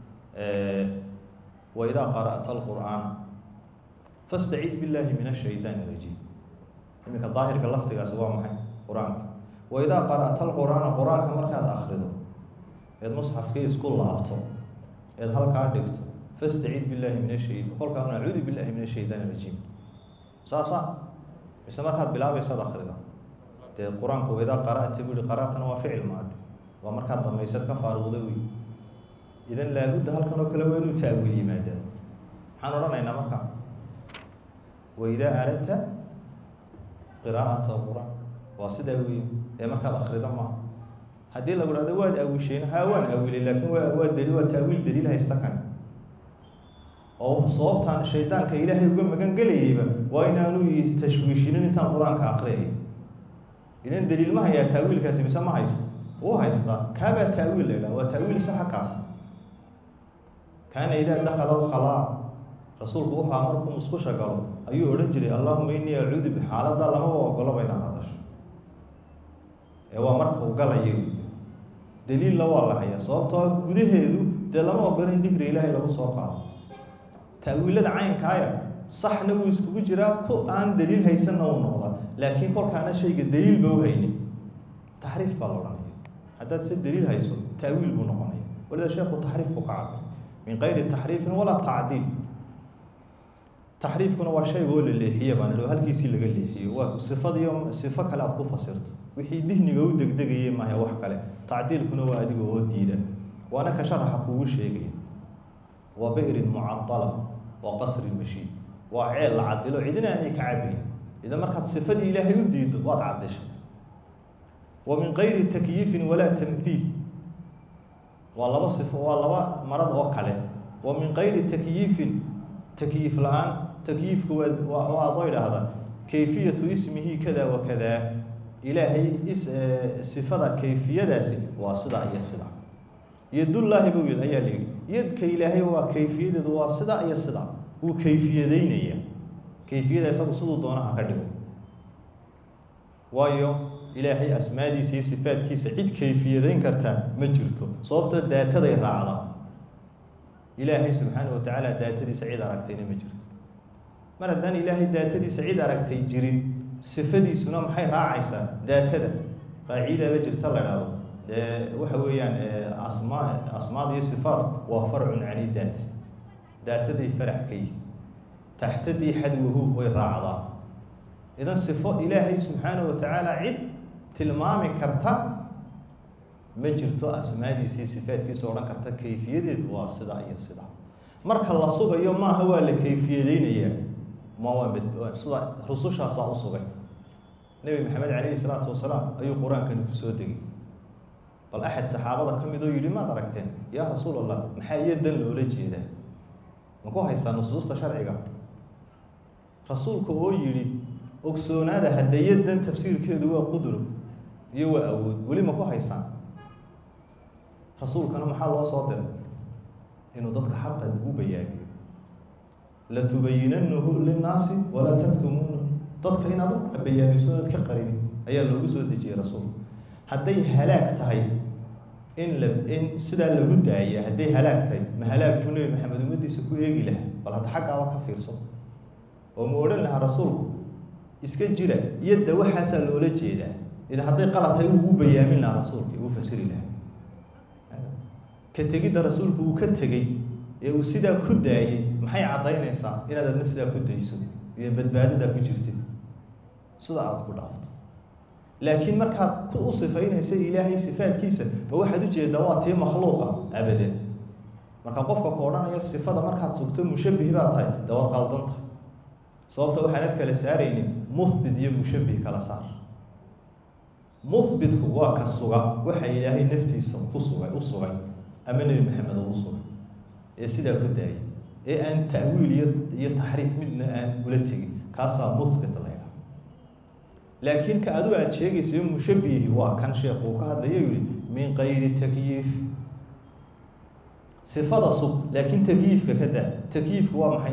وإذا قرأت القرآن فاستعيذ بالله من الشيطان الرجيم إنك الظاهر كلفتك سواء معي قرآن وإذا قرأت القرآن كمركز أخرده إذا مصحف كيس كل لابطه إذا هل كاردكت فاستعيذ بالله من الشيطان قل كأنا أعوذ بالله من الشيطان الرجيم صاصا بس مركز بلا بيصاد أخرده القرآن وإذا قرأت تقول قرأت وفعل ماضي ومركز ضم يصير كفار ضوي إذا لابد هل كانوا كلوين تأويل ماذا حنورنا هنا مركز وإذا أردت قراءة القرآن وصدوي مركز أخرده ما هذه لو هذا واد أول شيء هوان أول لكن واد دليل وتأويل دليل هيستكن أو صوت عن الشيطان كإلهي يقول مكان قليبة وإن أنو يستشويشين أنت القرآن كأخره إذن دليل ما هي تأويل كاسي بسمى هيست هو هيستا كابا تأويل له وتأويل صح كاس كان إذا دخل الخلاء رسول الله أمركم مسكوشا قالوا أيها رجلي اللهم إني أعوذ بحالة لما وقال بين هذا هو مركب وقال أيه دليل لا والله هي صوبته جده هذو دلما وقال إن ذكر إلهي له صوقات تأويل عين كايا صح نويس كوجرا كو أن دليل هيسنا ونقطة لكن كل كان شيء الدليل بوهيني تحريف بالوراني حتى تصير دليل هيسن تأويل بنقاني ولذا شيخ تحريف وقع من غير تحريف ولا تعديل تحريف كنا وشيء هو اللي هي بان لو هالكيس اللي قال لي هو صفة يوم صفة كلا تقف فسرت وحي دهني جود دقيقة ما هي واحد كله تعديل كنا وادي جود جديدا وأنا كشرح كل شيء وبئر معطلة وقصر المشي وعيل عدلوا عدنا أني كعبين إذا مركت صفة إلهي يديد وضع عدش ومن غير تكييف ولا تمثيل والله بصف والله مرض وكله ومن غير تكييف الآن تكييف وضيل هذا كيفية اسمه كذا وكذا إلهي صفة كيفية داسي واصدع هي صدع يد الله بويل أي لي يد كإلهي وكيفية واصدع هي صدع وكيفية دينية كيفية داسي صدق دونها كذب وايو إلهي أسماء سي صفات كي سعيد كيفية دين كرتا مجرته صوبت الداتا ذي راعلا إلهي سبحانه وتعالى داتا دي سعيد أركتين مجرت مردان إلهي داتا دي سعيد أركتين جرين صفدي سنة محي راعيسا داتا دا قاعدة بجرت الله نعم وحويان أسماء دي صفات وفرع عن داتا دي فرع كي تحتدي حدوه ويراعلا إذا صفات إلهي سبحانه وتعالى عد تلمامي كرتا مجرتو أسماء سي صفات كي سوران كرتا كيفية واسطة أي صدع مرك الله صبح يوم ما هو لكيفية دينية ما هو صدع رسوشها صاحو صبح نبي محمد عليه الصلاة والسلام أي قرآن كان يكسودي بل أحد صحابة كم يدو يقول ما تركتين يا رسول الله محايا دن لولجي ده مكو هيسا نصوص تشرعي رسولك هو يلي أقصون هذا هدية تفسير كذا هو قدره يو أود ولي ما كو هيسان رسول كان محل الله صادر إنه ضدك حق هو بياني لا تبيننه للناس ولا تكتمونه ضدك هنا ضد بياني سنة كقريني أي اللي جسد يجي رسول هدي هلاك تهي إن سدا اللي جد هي هدي هلاك تهي ما هلاك كونه محمد مدي سكو يجي له بل هتحقق على كفير صل ومورد لها رسول iska jira yadda waxaas loola jeedaa ida haday qalad ay ugu bayaamin la rasuulka uu fasiri lahaa ka tegida rasuulku uu ka tegay ee uu sida ku daayay maxay cadaynaysaa inaad adna sida ku dayso iyo badbaadada ku jirtid sida aad ku dhaafto laakiin markaad ku usifaynaysa ilaahay sifaadkiisa ma waxaad u jeedaa waa tii makhluuqa abadan marka qofka ku oranaya sifada markaad sugto mushabbih baa tahay dawad qaldanta sababta waxaanad kala saaraynin مثبت iyo mushabbih kala saar مثبتku waa ka suga waxa ilaahay naftiisa ku sugay u sugay ama nabi maxamed uu sugay ee sida ku daayay ee aan ta'wiil iyo tahrif midna aan ula tagin kaasa مثبت la yiraahdo laakiin ka adu aad sheegayso mushabbih waa kan sheekhu ka hadlayo yiri min qayri takyif sifada sub laakiin takyifka kada takyifku waa maxay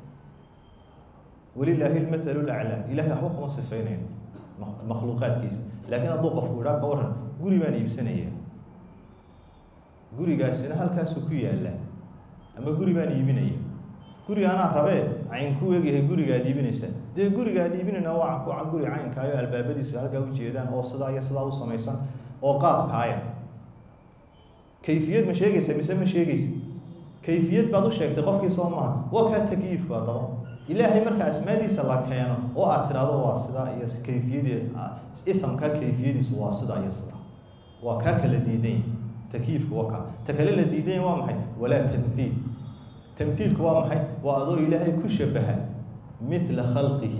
ولله المثل الأعلى إله حكم صفينين مخلوقات كيس لكن أضوق فورا كورن قولي ما نيبسنية قولي قاسنا هل كاسوكية لا أما قولي ما نيبينية قولي أنا ربي عين كوية قولي قاعد يبينيسا ده قولي قاعد يبين نوع قولي عين كايو الباب دي سؤال قوي جيران أو صدا يصدا وصميسان أو قاب كايا كيفية مشاكل سميسا مشاكل كيفية بعض الشيء تقف كيس وما وكان تكييف قاطع إلهي مركز أسماء سلا كيانو أو أتراضو واسدا يس كيفية اسم كيفية واسدا يسدا وكاك الديدين تكييف وكا تكلل الديدين وامحي ولا تمثيل وامحي وأضو إلهي كشبه مثل خلقه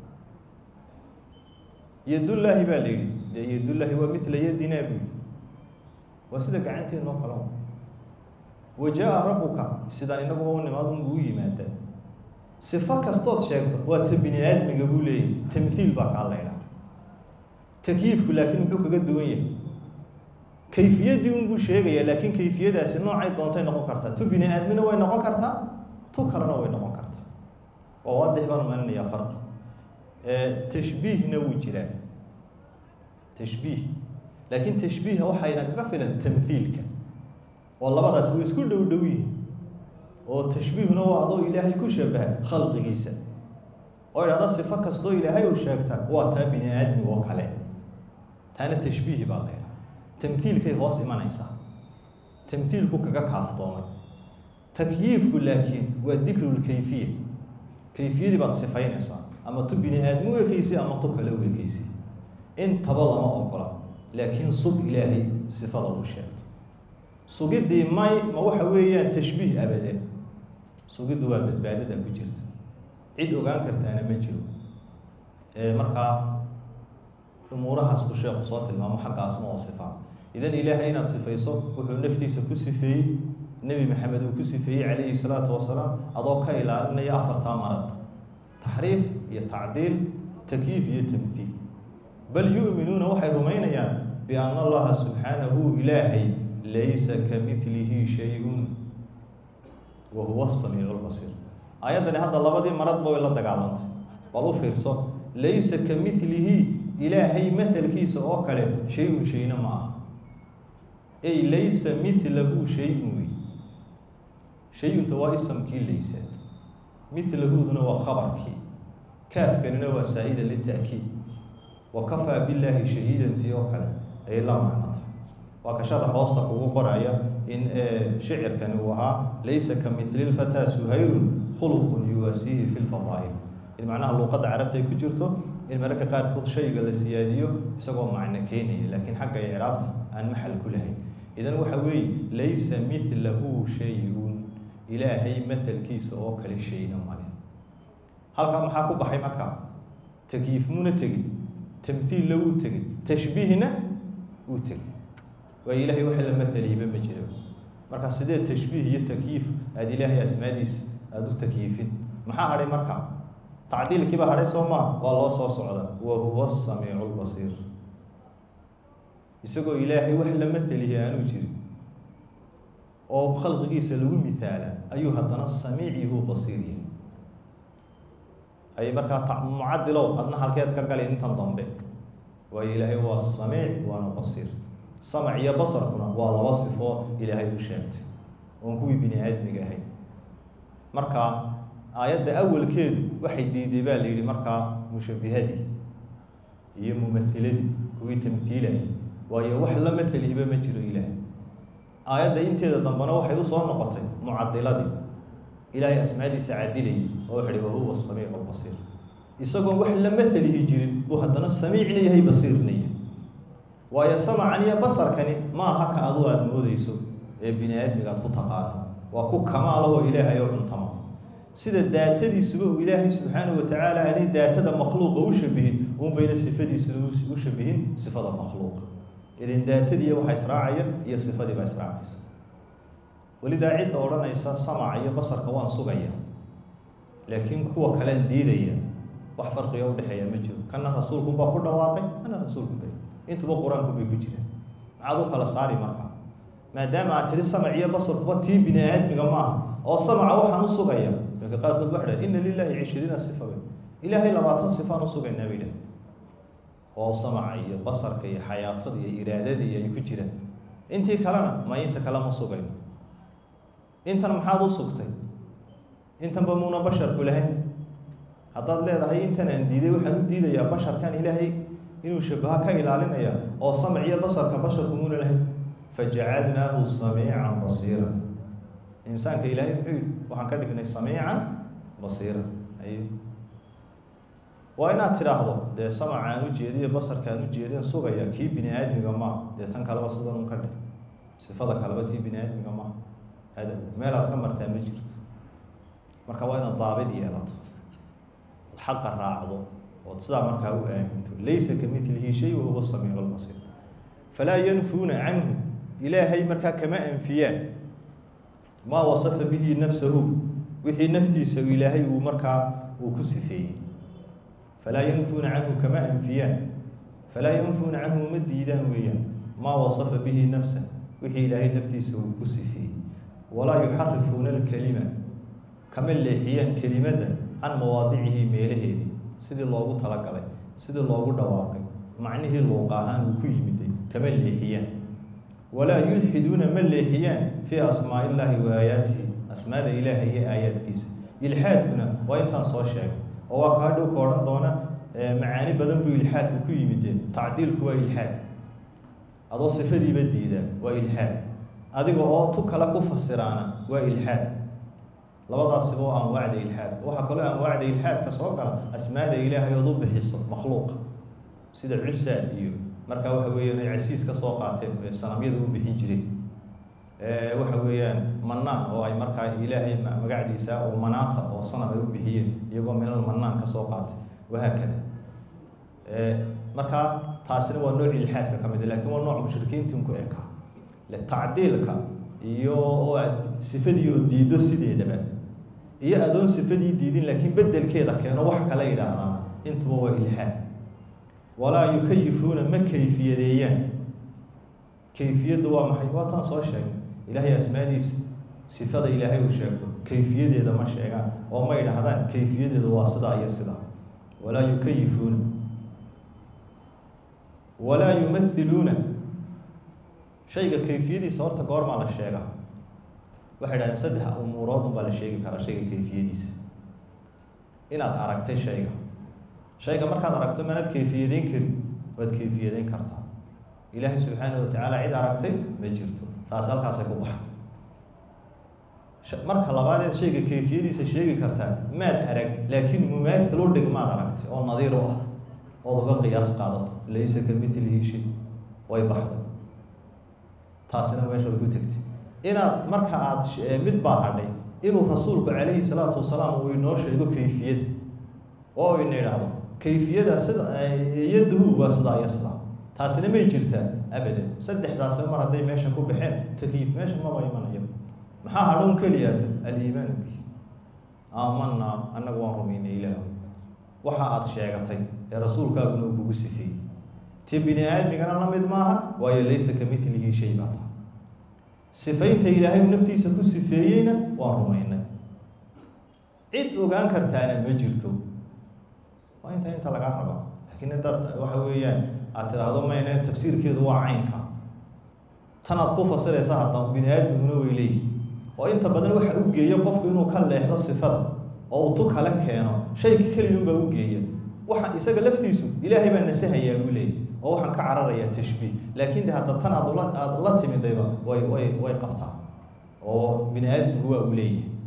يد الله بالغ يد الله ومثل يد نبي وسدك عنتي النقلون وجاء ربك سيدان نقول نماذج بوي ماده صفة كستود شيء وتبني آدم قبولي تمثيل بق على الله تكييف لكن بلوك قد وين كيفية دون بوشيء لكن كيفية ده سنوع عيدانتين نقطة تبني آدم وين نقطة تكرنا وين نقطة وواضح بان من يا فرق تشبيه نوجلا تشبيه لكن تشبيه هو حينك قفلا تمثيلك والله بعد أسوي سكول دويه وتشبيه نوع ضوء إلهي كشبه خلق جيسا وإذا صفة كصدوء إلهي وشاكتا واتبني آدم وكله تاني التشبيه بالله تمثيل كيف واس إيمان عيسى تمثيل كوكا كافتون تكييف لكن والذكر الكيفية كيفية دي بعد صفين عيسى أما تبني آدم وكيسي أما تكله وكيسي إن تبالله ما أقرأ لكن صب إلهي صفة وشاكتا سوجد دي ما هو حويا تشبيه أبدا سوجد هو بعد ده كجرت عيد أوجان كرت أنا مجرو markaa umuurahaas buu sheekhu soo tilmaamo xagga asma oo sifaat idan ilaahay inaad sifayso wuxuu naftiisa ku sifeeyey nebi maxamed uu ku sifeeyey calayhi salaatu wasalaam adoo ka ilaalinaya afartaa marad taxriif iyo tacdiil takyiif iyo tamthiil bal yu'minuuna waxay rumaynayaan bianna allaha subxaanahu ilaahay laysa kamidlihi shay-un wa huwa asamiicu lbasiir aayaddani hadda labadii maradba way la dagaalantay bal u fiirso laysa kamidlihi ilaahay mahalkiisa oo kale shay-un shayna ma aha ay laysa midlahu shay-un wey shay-unta waa isamkii laysaad midlahuduna waa khabarkii kaafkanina waa saa'ida lita'kiid wa kafaa billaahi shahiidantii oo kale ayay la macno tahay waa ka sharax hoosta kugu qoraya in shicirkani uu ahaa laysa ka midli lfataa suhayrun khuluqun yuwaasiihi fi lfadaa'il in macnaha luuqadda carabta ay ku jirto in mararka qaarkood shayga la siyaadiyo isagoo macno keenaya laakiin xagga icraabta aan maxal ku lahayn idan waxa weeye laysa midlahu shay-un ilaahay mahalkiisa oo kale shayna male halkaa maxaa ku baxay markaa takyiif muna tegin tamthiilla wuu tegey tashbiihna wuu tegey waa ilaahay wax la mathaliiba ma jiro marka sidee tashbiih iyo takyiif aada ilaahay asmaadiisa aada u takyiifin maxaa hadhay markaa tacdiilkiiba hadhay soo maa waa loo soo socda wa huwa asamiicu lbasiir isagoo ilaahay wax la mathalihi aanu jirin oo khalqigiisa lagu mithaala ayuu haddana samiicihu basiir yahay ay markaa mucadilow adna halkeed ka gali intan dambe waayo ilaahay waa samiic waana basiir samac iyo basarkuna waa laba sifoo ilaahay u sheegtay oon kuwii bini aadmiga ahayn marka aayadda awalkeedu waxay diiday baa la yidhi markaa mushabbihadii iyo mumathiladii kuwii tamthiilayay waayo wax la mathalihiba ma jiro ilaahay aayadda inteeda dambena waxay u soo noqotay mucadiladii ilaahay asmaadiisa cadilayay oo wuxu uhi wahuwa samiicu lbasiir isagoon wax la mathalihi jirin buu haddana samiicna yahay basiirna yahay waayo samacan iyo basarkani ma aha ka adu aada moodeyso ee bini aadmiga aad ku taqaano waa ku kamaalahoo ilaahay oo cuntama sida daatadiisuba uu ilaahay subxaanahu watacaala aanay daatada makhluuqa u shabihin uun bayna sifadiisa u shabihin sifada makhluuqa idin daatadiiya waxaa israacaya iyo sifadii baa israacaysa welidaa cidda odhanaysa samaca iyo basarka waan sugaya laakiin kuwa kalean diidaya wax farqiga udhexeeya ma jiro kana rasuulkunbaa ku dhawaaqay kana rasuulkunba intuba qur-aanku bay ku jiraan maxaad u kala saari markaa maadaama aad tiri samac iyo basarkuba tii bini aadmiga maaha oo samaca waxaan u sugaya dadka qaarkood waxa dhahay inna lilahi 20 sifa ilaahay 20 sifaan u sugaynaa bay dhahay oo samaca iyo basarka iyo xayaatada iyo iraadada iyo ku jiraan intii kalena ma inta kala ma sugayno intan maxaad u sugtay intan ba muuna bashar ku lahayn haddaad leedahay intan aan diiday waxaan u diidayaa basharkan ilaahay inuu shabaha ka ilaalinaya oo samac iyo basarka basharku muuna lahayn fajacalnaahu samiican basiira insaanka ilaahay muxuu yidhi waxaan ka dhignay samiican basiira ay waa inaad tidhaahdo dee samacaan u jeediyo basarkaan u jeedin sugaya kii bini aadmiga maa dee tan kaleba sidan un ka dhig sifada kaleba tii bini aadmiga maa hada meelaad ka martaa ma jirto marka waa inaad daabid yeelato xaqa raacdo ood sidaa markaa u aaminto laysa kamidlihi shay wahuwa samiicu lbasiir falaa yanfuuna canhu ilaahay markaa kama anfiyaan maa wasafa bihi nafsahu wixii naftiisa ilaahay uu markaa uu ku sifeeyey falaa yanfuuna canhu kama anfiyaan falaa yanfuuna canhu ma diidaan weeyaan maa wasafa bihi nafsa wixii ilaahay naftiisa uu ku sifeeyey walaa yuxarifuuna alkalima kama leexiyaan kelimadda can mawaadicihi meelaheedii sidii loogu talagalay sidii loogu dhawaaqay macnihii luuqa ahaan uu ku yimiday kama leexiyaan walaa yulxiduuna ma leexiyaan fii asmaa illaahi wa aayaatihi asmaada ilaahay iyo aayaadkiisa ilxaadkuna waa intaan soo sheegay oo waa kaa dhow ka odhan doona macaani badan buu ilxaadku ku yimideen tacdiilku waa ilxaad adoo sifadiiba diidaa waa ilxaad adiga oo tu kale ku fasiraana waa ilxaad labadaasiba oo anwaacda ilxaadka waxaa kaloo anwaacda ilxaadka soo gala asmaada ilaahay ood u bixiso makhluuqa sida cusa iyo markaa waxa weeyaan ay casiis ka soo qaateen sanamyada u bixin jireen waxa weeyaan manaan oo ay markaa ilaahay magacdiisa oo manaata oo sanam ay u bixiyeen iyagoo minal manaan ka soo qaatay wahaakada marka taasina waa nooc ilxaadka ka mid ah laakiin waa nooc mushrikiinta ku eeka la tacdiilka iyo sifadii oo diido sideedaba iyo adoon sifadii diidin laakiin bedelkeeda keeno wax kale yiraahdaan intuba waa ilxaad walaa yukayifuuna ma kayfiyadeeyaan kayfiyadu waa maxay waa tan soo sheegay ilaahay asmaadiis sifada ilaahay uu sheegto kayfiyadeeda ma sheegaan oo ma yiraahdaan kayfiyadeedu waa sida iyo sida walaa yukayifuuna walaa yumathiluuna shayga kayfiyadiisa horta goorma la sheegaa waxay dhahaan saddex umuurood baa la sheegi karaa shayga kayfiyadiisa inaad aragtay shayga markaad aragto manad kayfiyadeyn karin waad kayfiyadeyn kartaa ilaahay subxaanahu wa tacaala cid aragtay ma jirto taas halkaasay ku baxday marka labaad ee shayga kayfiyadiisa sheegi kartaa maad arag laakiin mumaathil u dhigmaad aragtay oo nadiir u ah oo uga qiyaas qaadato laysa kamithlihi shay way baxday taasina meesha ku tagtay inaad marka aad mid baa hadhay inuu rasuulku calayhi salaatu wasalaam uu inoo sheego kayfiyada oo uu yiraahdo kayfiyada sida yaduhu waa sida iyo sida taasina ma jirtaa abadan saddexdaas mar haday meesha ku baxeen takiif meesha ma iimanayo maxaa hadhoon kaliya al-iimaan bi aamanna annagu waan rumaynay ilaahay waxa aad sheegatay ee rasuulkaagu uu kugu sifeeyay tibni aadmigana la mid maaha waayo laysa kamithlihi shay baa sifaynta ilaahay naftiisa ku sifeeyayna waan rumaynay cid ogaan kartaana ma jirto waa inta laga rabo laakiin dad waxa weeyaan aad tiraahdo ma inay tafsiirkeedu waa caynka tan aad ku fasiraysaa hadda bini aadmiguna way leeyihiin oo inta badan waxa uu geeyo qofku inuu ka leexdo sifada oo uu tu kala keeno shay kaliya baa uu geeyo waxa isaga laftiisu ilaahay baa nasahayaa uu leeyahay oo waxaan ka cararayaa tashbiih laakiin hadda tan aad la timidayba way qabtaa oo bini aadmigu waa uu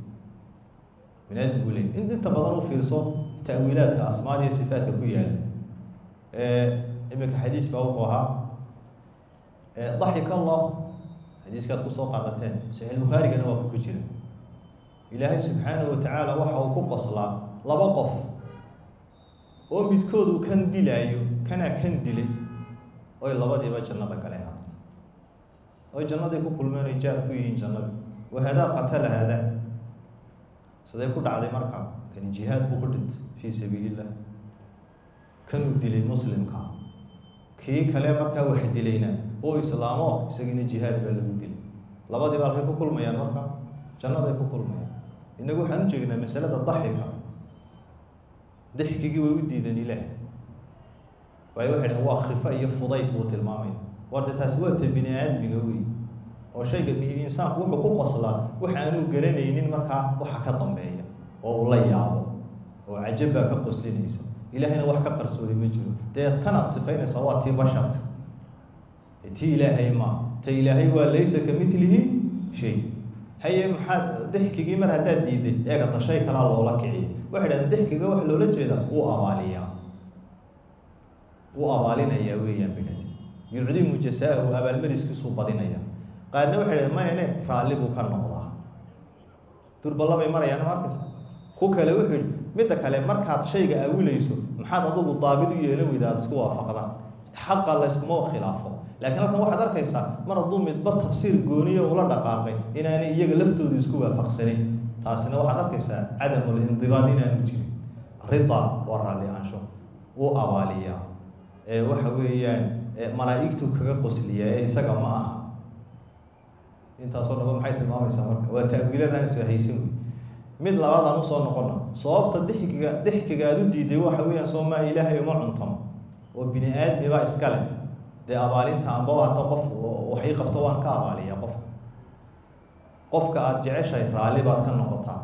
leeyahay inta badan u fiirso ta'wiilaadka asmaada iyo sifaadka ku yaala imika xadiis baa wuxuu ahaa ضحك الله حديث كاد كسو قادتين صحيح البخاري كان waa ku jira ilaahay subhanahu wa ta'ala waxa uu ku qoslaa laba qof oo midkood uu kan dilaayo kana kan dilay oo labadiiba jannada galeen oo jannada ku kulmeen jaar ku yihiin jannada wahada qatala hada sidee ku dhacday marka kan jihaad buu ku dhintay fi sabilillah kan uu dilay muslimka kii kale marka wax dilayna oo islaamo isagina jihaad baa lagu dilay labadii baa ku kulmayaan marka jannada ay ku kulmayaan inagu waxaan u jeegnaa masalada dhaxika dhixkigi way u diidan ilaahay way waxay waa khifa iyo fudayd buu tilmaamay warda taas waa bini aadmiga weey oo shayga insaanku wuxuu ku qoslaa waxa aanu garanaynin marka waxa ka dambeeya oo la yaabo oo ajaba ka qoslinaysa ilaahayna wax ka qarsoodi ma jiro tanaad sifaynaysa waa tii basharka tii ilaahay ma tii ilaahay waa laysa kamithlihi shay haye maxad dhixkigi mar hadaad diiday eega tashay kala loola kiciyo waxa dhahan dhixkiga wax loola jeeda uu abaalinaya weeyaan bidad yuudimu jasaahu abal mariskiisu badinaya qaarna waxa dhahan ma inay raali buu ka noqdaa turbalabay marayaan markaas ku kale wuxuu midda kale markaad shayga awilayso maxaad adigu daabid u yeelan weydaad isku waafaqdaan xaq la isku khilaafo laakiin halkan waxaad arkaysaa mar hadduu midba tafsiir gooniyo ula dhaqaaqay inaanay iyaga laftooda isku waafaqsanin taasina waxaad arkaysaa cadamul indibaad inaanu jirin rida waa raalli aansho uu abaaliya waxa weeyaan malaa'igtu kaga qosliya isaga ma aha intaasoo dhan maxay tilmaamaysaa marka waa ta'wiiladaan sahaysan mid labaad aan soo noqono sababta dhixkiga aad u diiday waxa weeyaan Soomaa Ilaahay uma cuntamo oo bini aadmi baa iska leh abaalinta amba hada qof waxay qabto waan ka abaaliya qofka aad jeceshay raali baad ka noqotaa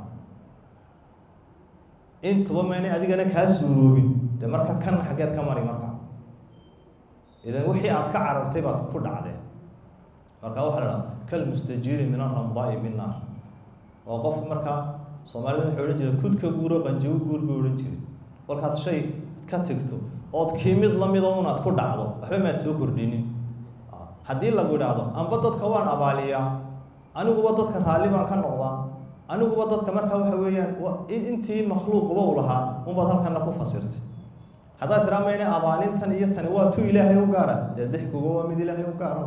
intuba ma inay adigana ka suuroobin marka kan xageed ka mari marka idan wixii aad ka carartay baad ku dhacday marka waxa la kal mustajiri min ar-ramda'i min nar oo qof marka Soomaalidu waxay oran jireen kudka guuro qanjiw guur buu oran jiray walkaad shay ka tagto oo kiimid lamid oo aad ku dhacdo waxba ma soo kordhinin hadii lagu dhaado amba dadka waan abaaliya aniguba dadka raali baan ka noqdaa aniguba dadka marka waxa weeyaan intii makhluuq uba u lahaa umba halkan ku fasirtay هذا ترى ما هنا أبالين تانية تنوات إلهي وقارة ضحك جوا من إلهي وقارة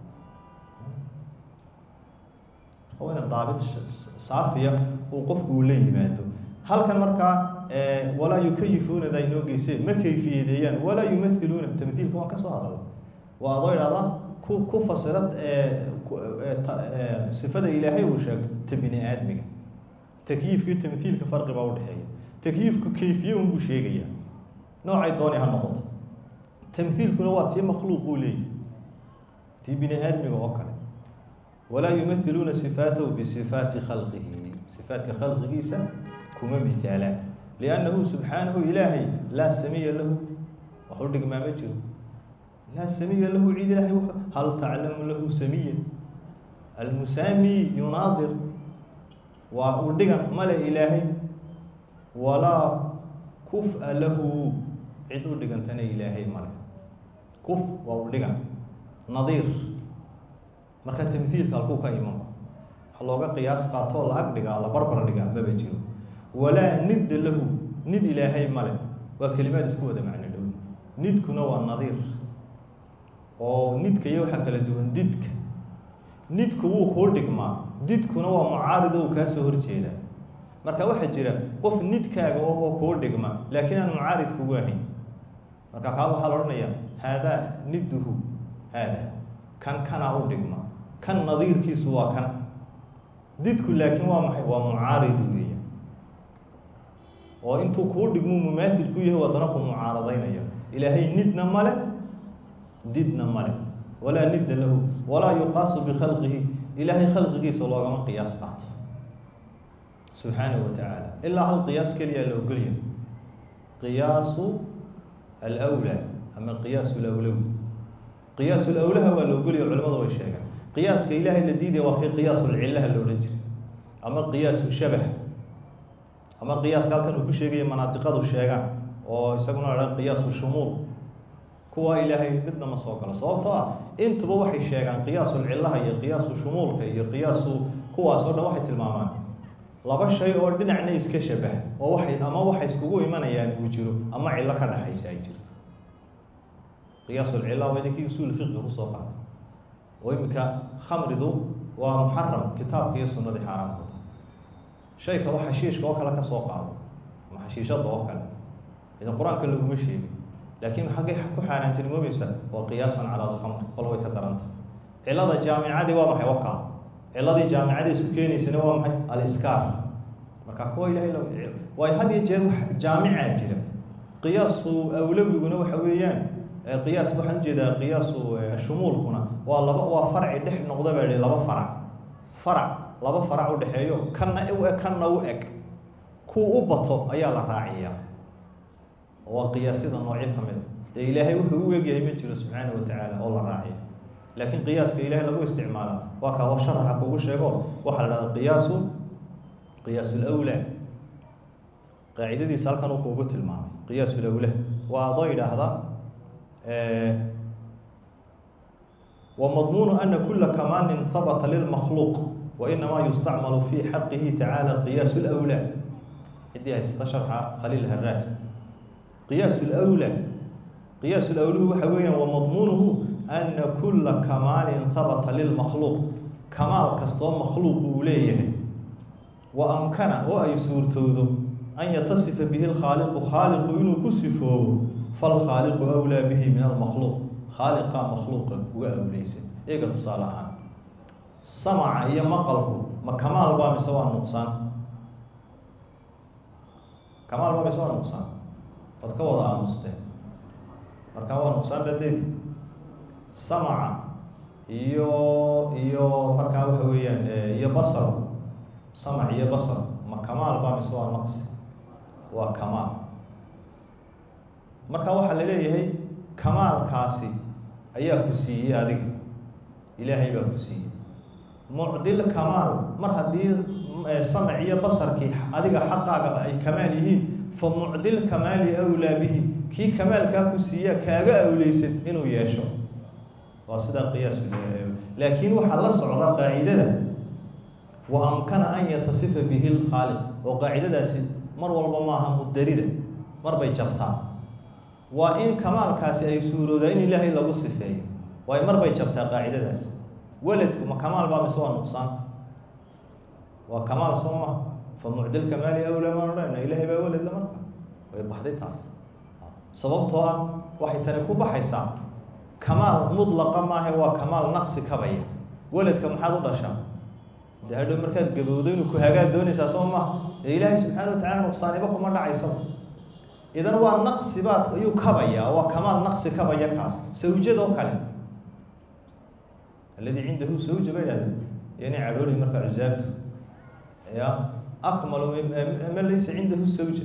هو أنا ضابط صافية وقف قولي ماتو هل كان مركا ولا يكيفون ذا ينوجي سي ما كيفية ديان ولا يمثلون التمثيل كمان كصار وأضيع هذا كفصلت صفة إلهي وشك تبني آدمك تكييف كتمثيل كفرق بعود حاجة تكييف كيفية ومشيجية نوع عيداني هالنقط تمثيل كل وقت مخلوق ولي تبني آدمك وأكل ولا يمثلون صفاته بصفات خلقه صفات كخلق جيسا كما مثالا لأنه سبحانه إلهي لا سمي له وحرق ما مجره لا سمي له عيد إلهي هل تعلم له سميا المسامي يناظر وحرق ملأ إلهي ولا كفء له عيد حرق تاني إلهي ملأ كفء وحرق نظير marka tamthiilka halku ka iman waxa looga qiyaas qaato la ag dhiga la barbar dhiga ma bajiro wala nid lahu nid ilaahay male waa kalimaad isku wada macno dhow nidkuna waa nadiir oo nidka iyo waxa kala duwan didka nidku wuu ku dhigmaa didkuna waa mucaarad oo ka soo horjeeda marka waxa jira qof nidkaaga oo ku dhigma laakiin aan mucaarid kugu ahayn marka ka waxa la oranayaa hada niduhu hada kan kana u dhigma kan nadiirkiisu waa kan didku laakiin waa maxay waa mucaarid weeye oo intuu ku dhigmo mumaathil ku yahay wadana ku mucaaradaynayo ilaahay nidna male didna male wala nid lahu wala yuqasu bi khalqihi ilaahay khalqigiisa loogama qiyaas qaato subhanahu wa ta'ala illa hal qiyaas kaliya loo galiyo qiyaasu al-awla ama qiyaasu al-awlawi قياس الأولى هو اللي يقول العلماء والشيخ قياس كإله الذي وهي قياس العلة اللي نجري أما قياس الشبه أما قياس قال كانوا بشيء مناطق الشيخ ويسمون على قياس الشمول كوا إلهي بدنا مسوق على صوتها أنت بوحي الشيخ عن قياس العلة هي قياس الشمول هي قياس كوا صورنا واحد المامان لا بس شيء أردنا عنه يسكشبه وواحد أما واحد يسكوه إيمانا يعني وجرو أما علة كان حيسايجر قياس العلة وذلك يسول الفقه وصفات ويمك خمر ذو ومحرم كتاب قياس النذ حرام كده شيء كوا حشيش كوا لك سوق ما حشيشات وكل إذا القرآن كله مشي لكن حقي حكوا حارن تنمو بيسا وقياسا على الخمر قالوا يكثرنت علة الجامعة دي وما حيوقع علة الجامعة دي سكيني سنة وما الإسكار مكاكوا إلهي لو وهذه جامعة جل قياس أولوي ونوع حويان قياس waxaan jeedaa qiyaas shumulkuna waa farci dhex noqda baa laba farac u dhaxeeyo kanna u eg ku u bato ayaa la raaciyaa waa qiyaasida noocyo kamid ah ilaahay wuxuu u eegyahay ma jiro subhanahu wa ta'ala oo la raaciyo laakiin qiyaaska ilaahay lagu isticmaalo waa ka sharaxa kugu sheego waxa la yiraahdaa qiyaasul awla qaacidadiisa halkan uu kugu tilmaamay qiyaasul awla waa daydaahda ومضمون أن كل كمال ثبت للمخلوق وإنما يستعمل في حقه تعالى قياس الأولى هدي 16 خليل الهراس قياس الأولى وحويا ومضمونه أن كل كمال ثبت للمخلوق كمال كستوم مخلوق وليه وأمكن وأي سورته أن يتصف به الخالق إنه كسفه فالخالق أولى به من المخلوق خالق مخلوق وأوليس إيجا تصالحان سمع هي مقلق ما كمال بام سواء نقصان كمال بام سواء نقصان قد كوضع مستين مركوا نقصان بديد سمع iyo markaa waxa weeyaan iyo basar samac iyo basar ma kamaal baa mise waa naqsi waa kamaal marka waxa la leeyahay kamaalkaasi ayaa ku siiyay adiga ilaahay baa ku siiyay mu'dil kamaal mar hadii samac iyo basarkii adiga xaqaaga ay kamaal yihiin fa mu'dil kamaali awla bihi ki kamaalka ku siiya kaaga awleysan inuu yeesho وصدق قياس لكن وحل صعوبة قاعدة وأمكن أن يتصف به الخالق وقاعدة مر والله مدردة مر بيجفتها وإن كمال كاسي أي سورة إن الله إلا وصفه ويمر بيجبتها قاعدة داس ولدكم كمال بقى مسوى نقصان وكمال صمة فمعدل كمالي أولى مرة إن إلهي بقى ولد لمرة ويبقى حديث تاس سببتها واحد تنكو بحيسا كمال مطلقا ما هو كمال نقص كبير ولدكم حاضر رشام ده هذا مركز قبودين وكهجات دوني ساسوما إلهي سبحانه وتعالى نقصان يبقى مرة عيسى إذا هو النقص بات يو كبيا وكمال نقص كبيا كاس سوجده كلام الذي عنده زوجة بين هذا يعني عروري مركع عزابته يا أكمل من ليس عنده الزوجة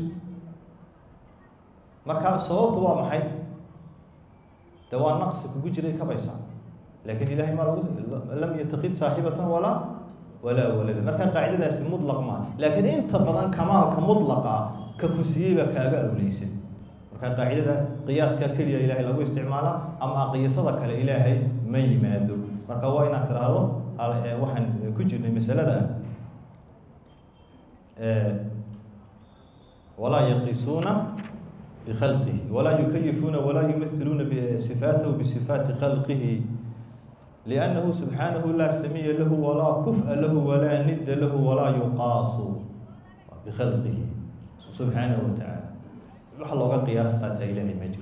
مركع صوت ومحي دواء نقص بوجري كبيسا لكن إلهي ما لم يتخذ صاحبة ولا ولد مركع قاعدة اسم مطلق ما لكن أنت بدن كمال كمطلقة ككسيبة كأجا وليس مركع قاعدة قياس ككلية إلهي لو استعمالها أما قياسها كالإلهي ما يمادو marka waa inaad tiraahdo waxaan ku jirnay masalada ولا يقيسون بخلقه ولا يكيفون ولا يمثلون بصفاته بصفات خلقه لأنه سبحانه لا سمي له ولا كفء له ولا ند له ولا يقاس بخلقه سبحانه وتعالى الله قياس قات إلهي مجد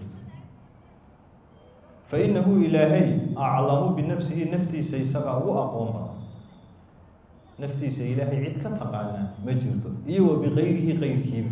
فإنه إلهي أعلم بنفسه نفتي سيسقى وأقوم نفتي سيلهي عد كتقانا مجرد إيوه بغيره غير كيم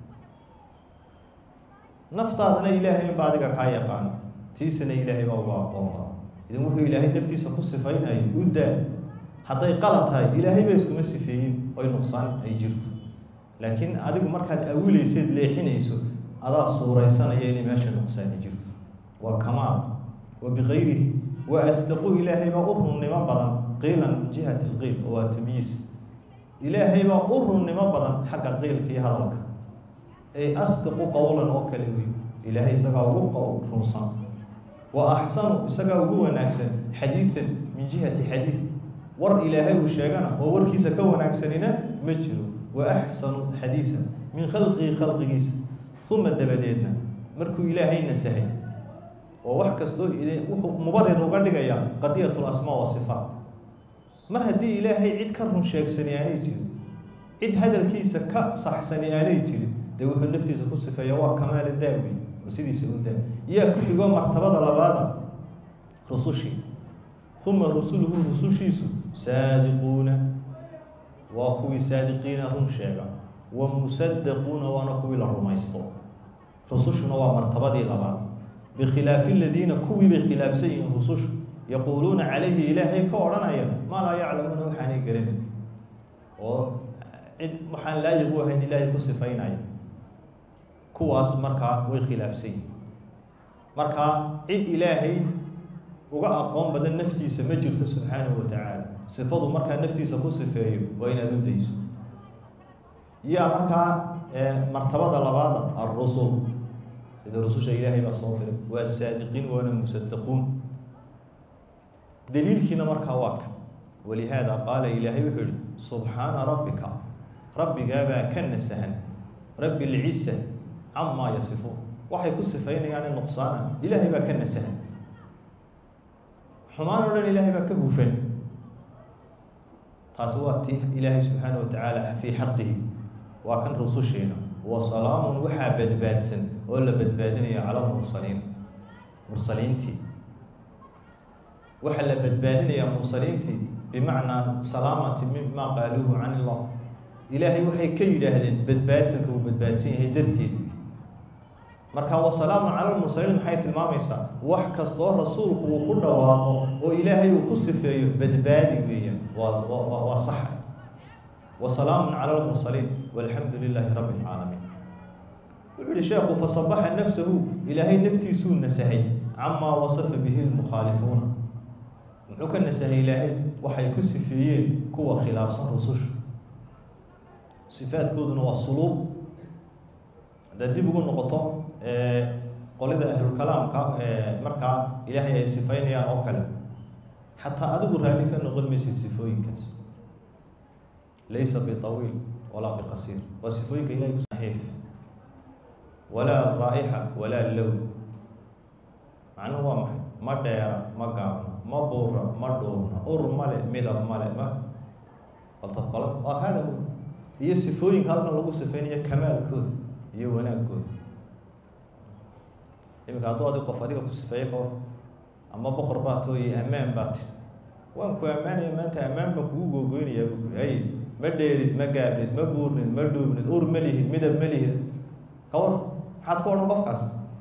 نفتادنا إلهي من بعدك كايقان تيسنا إلهي وأقوم إذا مو إلهي نفتي سقصفين أي قدام حتى يقلط هاي إلهي بيسكم السفين أي نقصان أي جرد لكن أدق مركز أولي سيد ليحين يسو هذا صورة سنة يلي ماشي نقصان جرد وكمال وبغيره وأصدق إلهي ما أرن نما بدن قيلا من جهة الغيب وتمييز إلهي ما أرن نما بدن حق قيل في هذا أي أصدق قولا وكلمة إلهي سقى وقع رمصان وأحسن سقى وقوة ناكسن حديثا من جهة حديث ور إلهي وشاقنا وور كيسا كون أكسننا مجر وأحسن حديثا من خلق جيس ثم الدبديدنا مركو إلهي نسهي ووحكستو مبرر وقدقيا قضية الأسماء والصفات مر هدي إلهي عيد كرن شيك سنياني جري عيد هذا الكيس كصح سنياني جري ده وحو نفتي سكو صفة يوا كمال الدامي وسيدي سيقول دامي يا كل يوم مرتبط لبعض رسوشي ثم رسوله رسوشيسو صادقون وكوي صادقين هم شيئا ومصدقون ونكوي لهم يسطو رسوشنا ومرتبط لبعض بخلاف الذين كوي بخلاف سيء رسوش يقولون عليه إلهي كورنا ما لا يعلمون وحاني قرن وحان لا يقوه إن إلهي كصفين كواس مركا وخلاف سيء مركا عد إلهي وقع أقوم بدن نفتي سمجرت سبحانه وتعالى صفاته مركا نفتي سكصفين وإن أدو ديسو يا مركا مرتبط لبعض الرسل إذا رسول إلهي بصوفر والصادقين وأنا مصدقون دليل كنا مركا واك ولهذا قال إلهي وحل سبحان ربك ربي جابا كن سهل ربي العزة عما يصفون وحي كصفين يعني النقصان إلهي با كن سهل حمان ولا إلهي با كهوفن تاسوات إلهي سبحانه وتعالى في حقه وكان رسول شينا وسلام وحا بدبادسن ولا بدبادني على مرسلينتي وحا بدبادني يا مرسلينتي بمعنى سلامة مما قالوه عن الله إلهي وحي كيدا هذه بدبادسن وبدبادسين هي درتي مركا وسلام على المرسلين حيث الماميسا وحكستو رسولك وكل واقو وإلهي وكصفيه بدبادي ويا وصح وسلام على المرسلين والحمد لله رب العالمين. وعلى الشيخ فصبح نفسه إلهي نفتي سون نسهي عما وصف به المخالفون. وحكى النسهي إلهي وحي كسفيين كوا خلاف صن رسوش. صفات كودن والصلوب. ده دي بقول نقطة قلد أهل الكلام مركع إلهي صفين يا أوكله. حتى أدور ذلك نقول مسي صفين كاس. ليس بطويل ولا بقصير وصفوك إليه صحيح ولا رائحة ولا اللون macnuhu waa maxay ma dheera ma gaabna ma buura ma dhuubna ur male midab male ma baltaqbala waa hada iyo sifooyinka halkan lagu sifeynayo kamaalkooda iyo wanaagooda iminka hadduu adi qof adiga ku sifeeyo ka hor ama boqor baa tooyey ammaan baa tiri waan ku ammaanaya maanta ammaan baan kugu googoynayaa buu kuri hay ma dheerid ma gaabnid ma buurnid ma dhuubnid ur ma lihid midab ma lihid ka war maxaad ku odhan qofkaas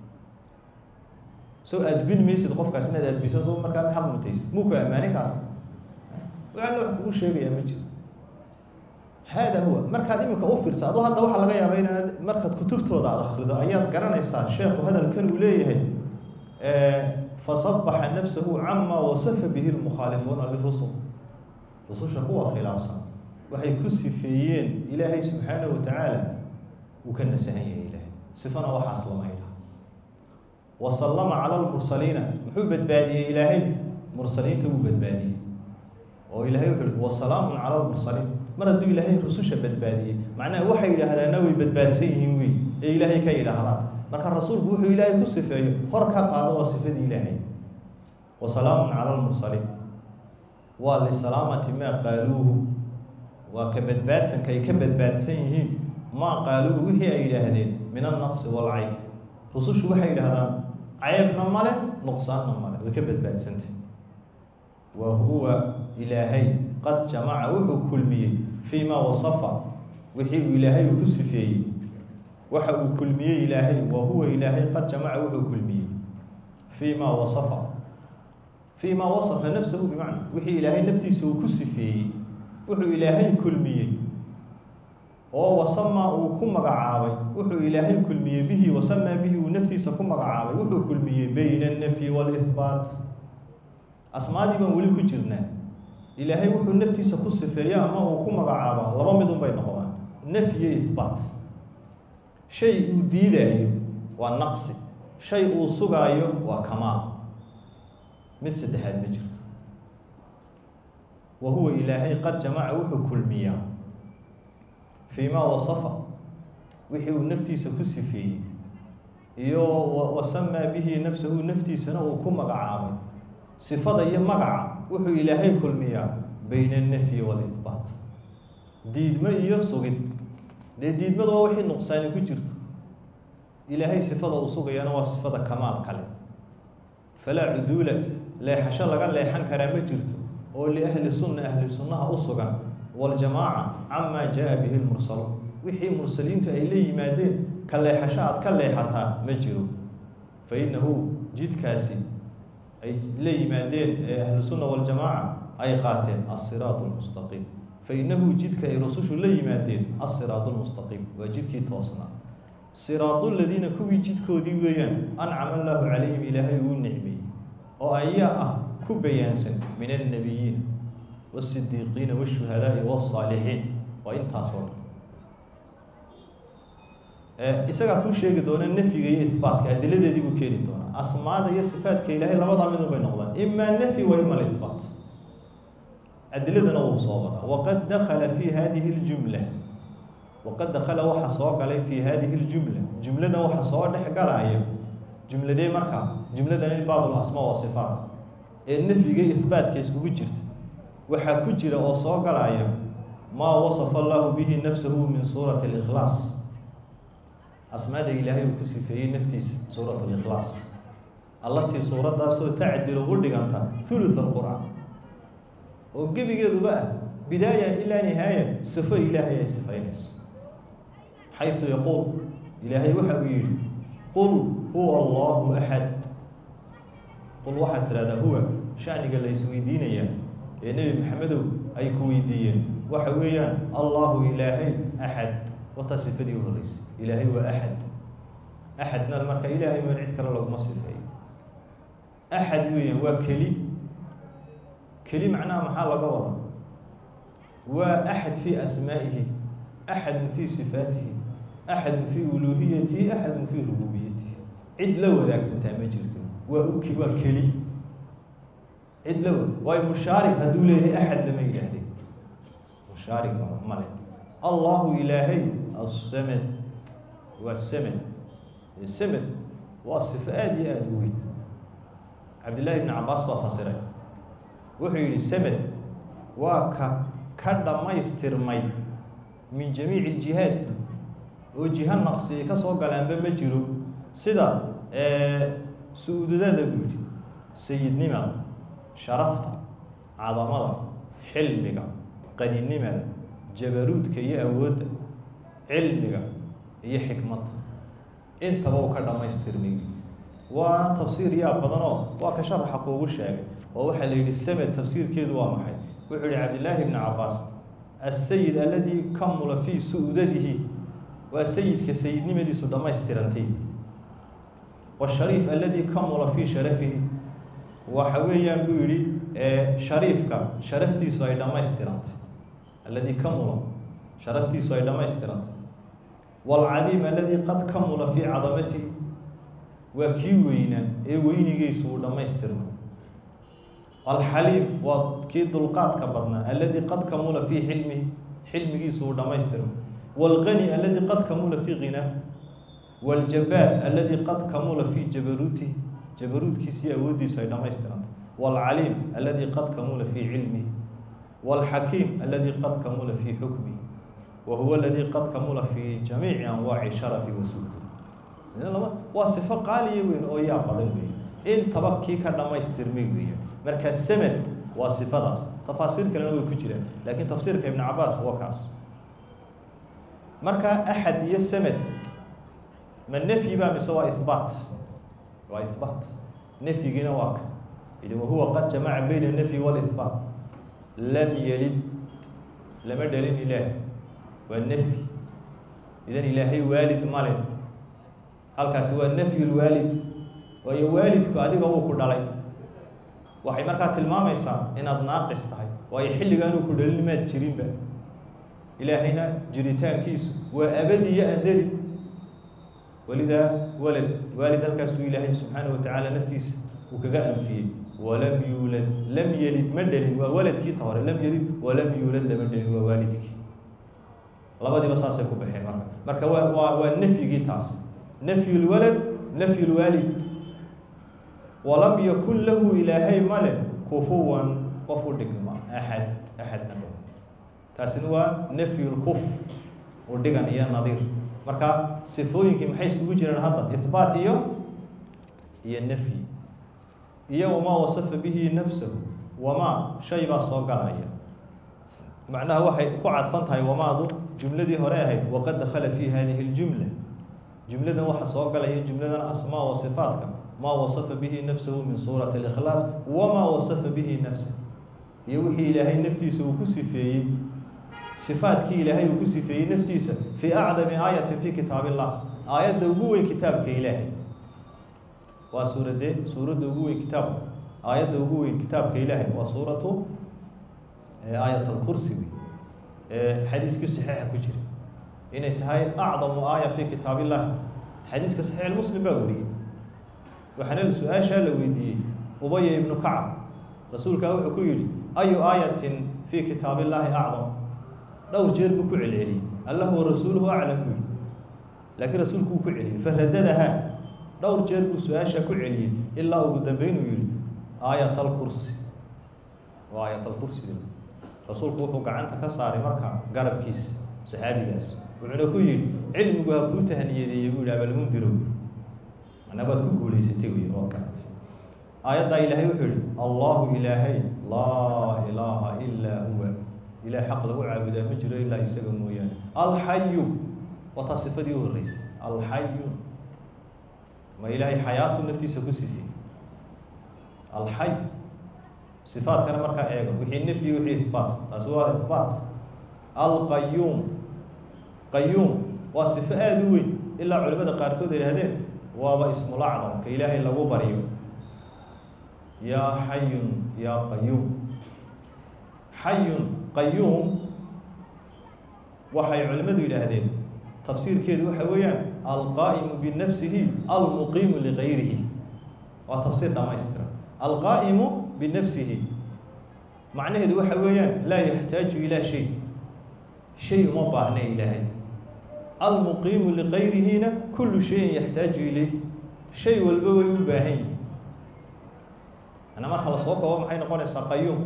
soo adbin maysid qofkaas inaad adbiso soo markaa maxaa mutaysid muu ku ammaanay kaas waxaa wax kugu sheegayaa ma jiro هذا هو مركز إمك أوفر سعد وهذا واحد لقيا بين مركز كتبته على آخره آيات قرن إسحاق الشيخ وهذا الكن وليه فصبح نفسه عما وصف به المخالفون للرسل رسول شقوة خلاف صار وحي كسفيين إلهي سبحانه وتعالى وكان سهية إلهي صفنا وحصل ما إله وسلم على المرسلين محبة بادية إلهي مرسلين توبة بادية وإلهي وسلام على المرسلين مرد إلهي رسوش بدبادية معناه وحي إلى هذا نوي بدبادسيه وي إلهي كي إلى هذا مرك الرسول بوحي إلهي كصفه هركب هذا وصفه إلهي وسلام على المرسلين وللسلامة ما قالوه وكبدبادسن كي كبدبادسيه ما قالوه وحي إلى هذين من النقص والعيب رسوش وحي إلى هذا عيب نمله نقصان نمله وكبدبادسن وهو إلهي قد جمع وحو كلمي فيما وصف وحي إلهي كسفي وحو كلمي إلهي وهو إلهي قد جمع وحو كلمي فيما وصف نفسه بمعنى وحي إلهي نفتيسه كسفي وحو إلهي كلمي وسمى وكم عاوي وحو إلهي كلمي به وسمى به ونفتيسه كم عاوي وحو كلمي بين النفي والإثبات أسماء دي بنقول كجرنا إلهي وحو نفتيسه كسفيا أما وكم عاوي لما مدن بين قضاء نفي إثبات شيء جديد والنقص شيء صغير وكمال مثل هذا المجرد وهو إلهي قد جمع وحو كلمية فيما وصف وحو نفتيسه كسفي وسمى به نفسه نفتيسه وكم عاوي صفة هي مقع وحو إلهي كلمية بين النفي والإثبات ديد ما يصغد ديد ما هو وحي نقصان كجرت إلهي صفة وصغي أنا وصفة كمال كلام فلا عدول لا حشا لقال لا يحنكر ما جرت ولأهل السنة أصغى والجماعة عما جاء به المرسلون وحي مرسلين تأيلي مادين كلا حشاء كلا حتى مجروا فإنه جد كاسي أي لي مادين أهل السنة والجماعة أي قاتل الصراط المستقيم فإنه جد كي رسوش لي مادين الصراط المستقيم وجد كي توصنا صراط الذين كوي جد كودي ويان أنعم الله عليهم إلهي والنعمي وأياء كبيانسا من النبيين والصديقين والشهداء والصالحين وإن تصور isaga ku sheegi doona nafiga iyo isbaatka adiladeedii uu keeni doona asmaada iyo sifaadka ilaahay labada mid bay noqdaan imma nafi wa imma isbaat adiladana uu soo wada waqad dakhala fi hadhihi aljumla waqad dakhala waxa soo galay fi hadhihi aljumla jumlada waxa soo dhex galaya jumladee marka jumladan baabul asmaa wa sifaat nafiga iyo isbaatka isku jirta waxa ku jira oo soo galaya ma wasafa Allah bihi nafsuhu min surati al-ikhlas أسماء إلهي وكسفيه نفتيس سورة الإخلاص التي سورة تعدل غلق أنت ثلث القرآن وقبل كده بقى بداية إلى نهاية صفة إلهي صفينس حيث يقول إلهي وحبيل قل هو الله أحد قل واحد هذا هو شأني قال لي سوي دينيا النبي محمد أي كويديا وحويا الله إلهي أحد وتصفدي ورئيس إلهي وأحد أحدنا المركة إلهي من عيد كلا لو مصفي أحد هو كلي معناه محل قوضة وأحد في أسمائه أحد في صفاته أحد في ألوهيته أحد في ربوبيته عد لو ذاك أنت ما جرته وكلي عد لو ومشارك هدوله أحد لما يلهي مشارك ملك الله إلهي الصمد والسمد السمد والصفات أدوي عبد الله بن عباس بفسره وحي السمد وكذا ما يسترمي من جميع الجهات وجهة نقصية كسوق الأنبا مجرو سدا سود ذا بيقول سيد نما شرفت عظمة حلمك قديم نما جبروت كي أود علمك هي حكمة انت بو كذا ما يسترمي وتفسير يا بدنو وكشرح حقوق الشاعر ووحى لي السمد تفسير كذا ومحي وحول عبد الله بن عباس السيد الذي كمل في سؤدده والسيد كسيد نمدي سودما استرنتي والشريف الذي كمل في شرفه وحويا بيقولي شريفك شرفتي سويدما استرنت الذي كمل شرفتي سويدما استرنت والعظيم الذي قد كمل في عظمته وكيوينا وينيجي سودما استرنت الحليم وكيد القات كبرنا الذي قد كمل في حلمه سودما استرنت والغني الذي قد كمل في غناه والجبار الذي قد كمل في جبروته جبروت كيسيا ودي سيدما استرنت والعليم الذي قد كمل في علمه والحكيم الذي قد كمل في حكمه وهو الذي قد كمل في جميع أنواع الشرف وسوده وصفة قالية وين أو يا قدمي إن تبكي كذا ما يسترمي ويا مركز سمت وصفة داس تفاصيل كلام كتير لكن تفسير ابن عباس هو كاس مركا أحد يسمد من نفي بقى مسوى إثبات وإثبات نفي جنواك إذا هو قد جمع بين النفي والإثبات لم يلد لم يدلين إله والنفي إذا إلهي والد مالك هل كسوى النفي الوالد وهي والد كأديك هو كردالي وحي مركا تلمام إنسان إن ناقص تاعي ويحل جانو كردالي ما تجرين به إلهينا جريتان كيس وأبدي يأزل ولذا والد الكاس إلهي سبحانه وتعالى نفتيس وكجاء فيه ولم يولد لم يلد مدل وولد كي طار لم يلد ولم يولد لمدل ووالدك الله بدي بصاصك بحين مركا والنفي جيتاس نفي الولد نفي الوالد ولم يكن له إلهي ملك كفوا كفوا دكما أحد نبي تاسنوا نفي الكف ودقن هي النظير مركا صفوينك محيس كوجران هذا إثبات هي النفي هي وما وصف به نفسه وما شيء بصقل هي معناها واحد قعد فنتها وما ذو جملة هراء وقد دخل في هذه الجملة جملة واحد صقل هي جملة أسماء وصفاتك ما وصف به نفسه من صورة الإخلاص وما وصف به نفسه يوحي إلهي نفتي سوكسي فيه صفات كي إلهي وكسي في نفتيسة في أعظم آية في كتاب الله آيات دوغوي كتاب كإلهي وسورة دي سورة دوغوي كتاب آيات دوغوي كتاب كإلهي وسورة آية الكرسي حديث كصحيح كجري إن هاي أعظم آية في كتاب الله حديث كصحيح المسلم بقولي وحنا السؤال شالوا يدي أبي بن كعب رسولك أوعكيلي أي آية في كتاب الله أعظم دور جير بكو علي الله ورسوله أعلم به لكن رسولك كو علي فرددها دور جير بسؤاشا كو علي إلا وقدام بينه يقول آية الكرسي وآية الكرسي رسولك وحو قعنت كساري مركع قرب كيس صحابي جاس وعنكو يقول علمك وابوته هنيدي يقول أبا المنذر أنا بدكو قولي ستوي وكانت آية دا إلهي وحول الله إلهي لا إله إلا هو إلى حق له عابد مجرى إلا يسقى مويان الحي وتصف دي الرئيس الحي ما إلهي حياة النفتي سكسي فيه الحي صفات كان مركا إيغا وحي النفي وحي إثبات تسوى إثبات القيوم قيوم وصفة دوي إلا علماء قاركود إلى هذين وابا اسم الأعظم كإلهي لغو بريو يا حي يا قيوم حي قيوم وحي علماء إلى هذين تفسير كده وحويان القائم بنفسه المقيم لغيره وتفسير ما يستر القائم بنفسه معناه ده وحويان لا يحتاج إلى شيء ما بعنا إلهي المقيم لغيره هنا كل شيء يحتاج إليه شيء والبوي باهي أنا مرحلة صوكه هو محين نقول قيوم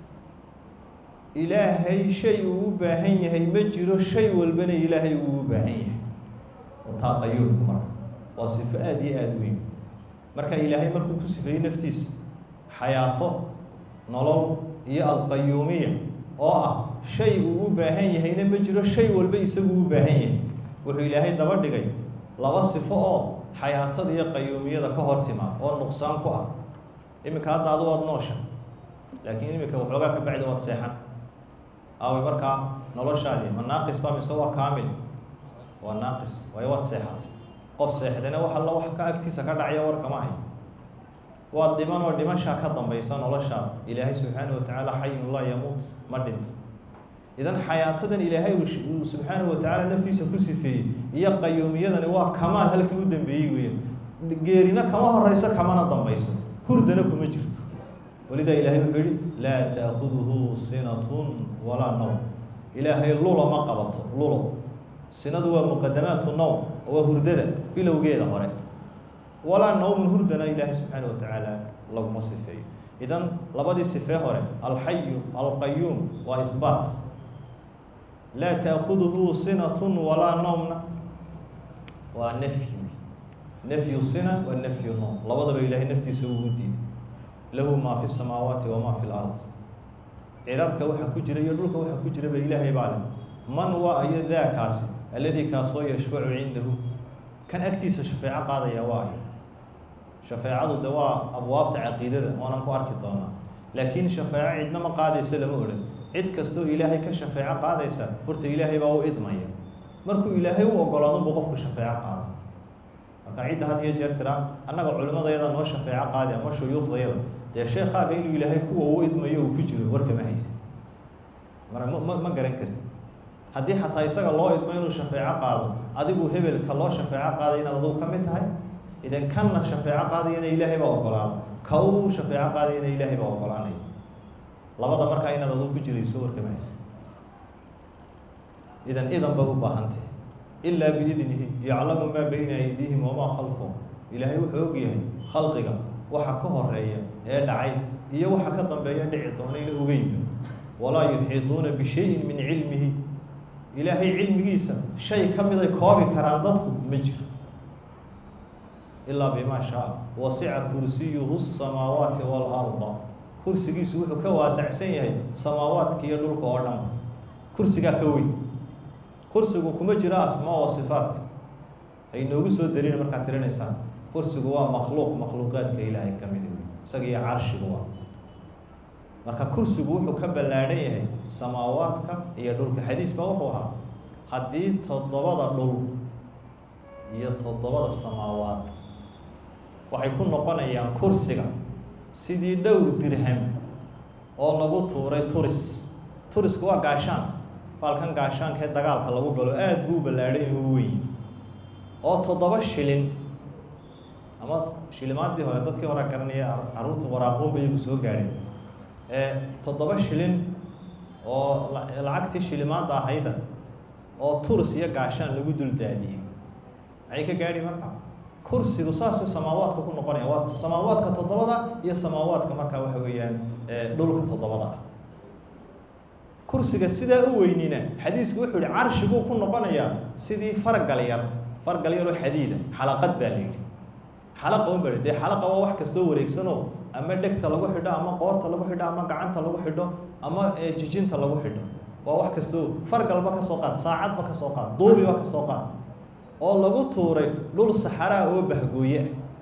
إلهي شيء وباهين هي مجرى شيء والبني إلهي وباهين وطا قيوم مرة وصفة آدي آدمين مركا إلهي مركو كسفين نفتيس حياته نلال هي القيومية شيء وباهين هي مجرى شيء والبني يسوي وباهين وحو إلهي دبر دقي لaba sifo oo xayaatada iyo qayyuumiyada ka hortima oo nuqsaan ku ah imika hadda aad waad noosha laakiin imika waxoogaa ka bacdi waad seexan aaway markaa noloshaadii ma naaqis baa mise waa kaamil waa naaqis waayo waad seexatay qof seexdana wax alla wax ka agtiisa ka dhacaya war kama hayo waad dhiman oo dhimashaa ka dambaysa noloshaada ilaahay subxaanahu watacaala xayun laa yamuut ma dhinto إذن حياتنا إلهي سبحانه وتعالى نفتيسه كسفيه هي قيومية waa كمال هلك ودن بيجي غيرنا كما هريسة كمان ضميسه هردنا كم جرت ولذا إلهي بيقول لا تأخذه سنة ولا نوم إلهي لولا ما قبضه لولا سنة ومقدمات النوم وهردنا بلا وجيد هراء ولا نوم هردنا إلهي سبحانه وتعالى اللهم صفيه إذن لبدي صفيه هراء الحي القيوم وإثبات لا تأخذه سنة ولا نوم نفي السنة والنفي النوم لبض بإله نفتي سوودين له ما في السماوات وما في الأرض عربك وحا كجرى يدرك وحا كجرى بإله يبعلم من هو أي ذاك الذي كاسو يشفع عنده كان أكتيس شفاعة قاضي يواهي شفاعة دواء أبواب تعقيدة وانا كوارك الضونا لكن شفاعة عندما قاضي سلم أولا cid kastoo ilaahay ka shafeeco qaadaysa horta ilaahay baa u idmaya markuu ilaahay u ogolaado buu qofku shafeeco qaado marka cid had iyo jeer tira annaga culimadayada noo shafeeco qaadi ama shuyuuqdayada dee sheekhaga inuu ilaahay kuwa u idmayo uu ku jiro warka ma haysan ma garan kartid haddii xataa isaga loo idmo inuu shafeeco qaado adigu hebelka loo shafeeco qaaday inaad adigu ka mid tahay idan kanna shafeeco qaadayana ilaahay baa ogolaado ka uu shafeeco qaadayana ilaahay baa ogolaanaya labada markaa inaad aduu ku jirayso warka ma haysan idan ba u baahantay ilaa biidnihi yaclamu maa bayna aydiihim wamaa khalfahum ilaahay wuxuu og yahay khalqiga waxa ka horeeya ee dhacay iyo waxa ka dambeeya dhici doona ina ogeynba walaa yuxiiduuna bishayin min cilmihi ilaahay cilmigiisa shay ka mid ay koobi karaan dadku ma jiro ilaa bimaa shaa wasica kursiyuhu asamaawaati waalarda kursigiisu wuxuu ka waasacsan yahay samaawaadka iyo dhulka oo dhan kursigaa ka weyn kursigu kuma jira asmaa oo sifaadka ay noogu soo darin markaa tirinaysaan kursigu waa makhluuqaadka ilaahay ka mid ah isaga iyo carshigu waa marka kursigu wuxuu ka ballaadhan yahay samaawaadka iyo dhulka xadiis baa wuxuu ahaa haddii 7 dhul iyo 7 samaawaad waxay ku noqonayaan kursiga sidii dhowr dirham oo lagu tuuray turisku waa gaashaan falkan gaashaanka dagaalka lagu galo aad buu ballaadhay oo weyn oo 7 shilin ama shilimaadii hore dadkii hore garanaya caruurta waraaqoon bay ku soo gaadhay 7 shilin oo lacagtii shilimaad ahayda oo turis iyo gaashaan lagu dul daadiyay ay ka gaadhi markaa kursigu saas samaawaadka ku noqonaya waa samaawaadka 7 iyo samaawaadka markaa waxa weeyaan dhulka 7 kursiga sidaa u weynina xadiisku wuxuu yiri carshigu ku noqonaya sidii fargal yar oo xadiida xalaqad baa leeyahay xalaqa oo bari xalaqa waa wax kasto wareegsano ama dhegta lagu xidho ama qoorta lagu xidho ama gacanta lagu xidho ama jijinta lagu xidho waa wax kasto fargalba ka soo qaad saacadba ka soo qaad duubiba ka soo qaad oo lagu tuuray dhul saxara oo bahgooye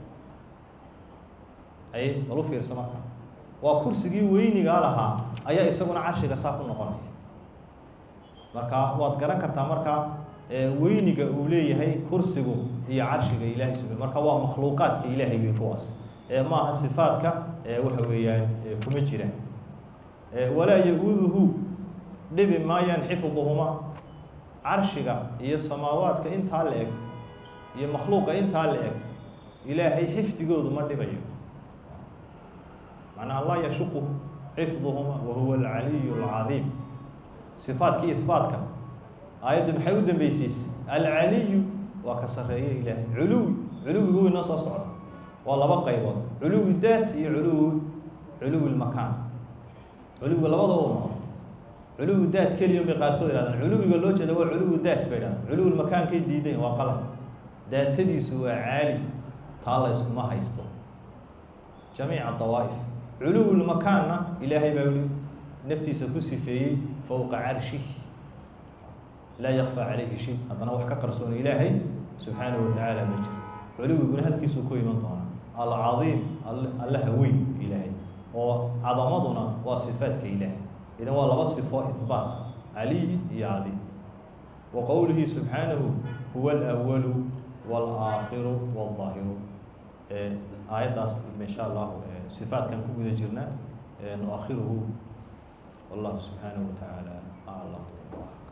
ay lagu fiirsama waa kursigii weyniga lahaa ayaa isaguna carshiga saa ku noqonay marka waad garan kartaa marka weyniga uu leeyahay kursigu iyo carshiga ilaahay subhanahu marka waa makhluuqaadka ilaahay way kuwaas ma aha sifaadka waxa weeyaan kuma jiraan walaa yahuduhu dhibi ma yanxifuhuma carshiga iyo samaawaadka inta la eg iyo makhluuqa inta la eg ilaahay xifdigoodu ma dhibayo macna allah yashqu xifduhuma wa huwa al-aliyyu al-azim sifaadki ithbaatka ayadu maxay u dambaysiis al-aliyyu wa ka sareeyo ilaahay uluwi uu noo soo socdo waa laba qaybood uluwi daat iyo uluwi علو المكان علو لبضه ونقض علو الذات كل يوم يقاركوا هذا علو يقول له جد هو علو الذات بينه علو المكان كي ديدين وقلم ذات تديس هو عالي تعالى اسمه ما هيستو جميع الطوائف علو المكان إلهي بيقول نفتي سكوسي فيه فوق عرشه لا يخفى عليه شيء هذا نوح كقرصون إلهي سبحانه وتعالى مجد علو يقول هل كيسو كوي من طانا العظيم الله هوي إلهي وعظمتنا وصفاتك إلهي إذا هو الله صفة إثبات علي يا عظيم وقوله سبحانه هو الأول والآخر والظاهر آيات إن شاء الله صفات كان كوجد جرنا نؤخره والله سبحانه وتعالى أعلم.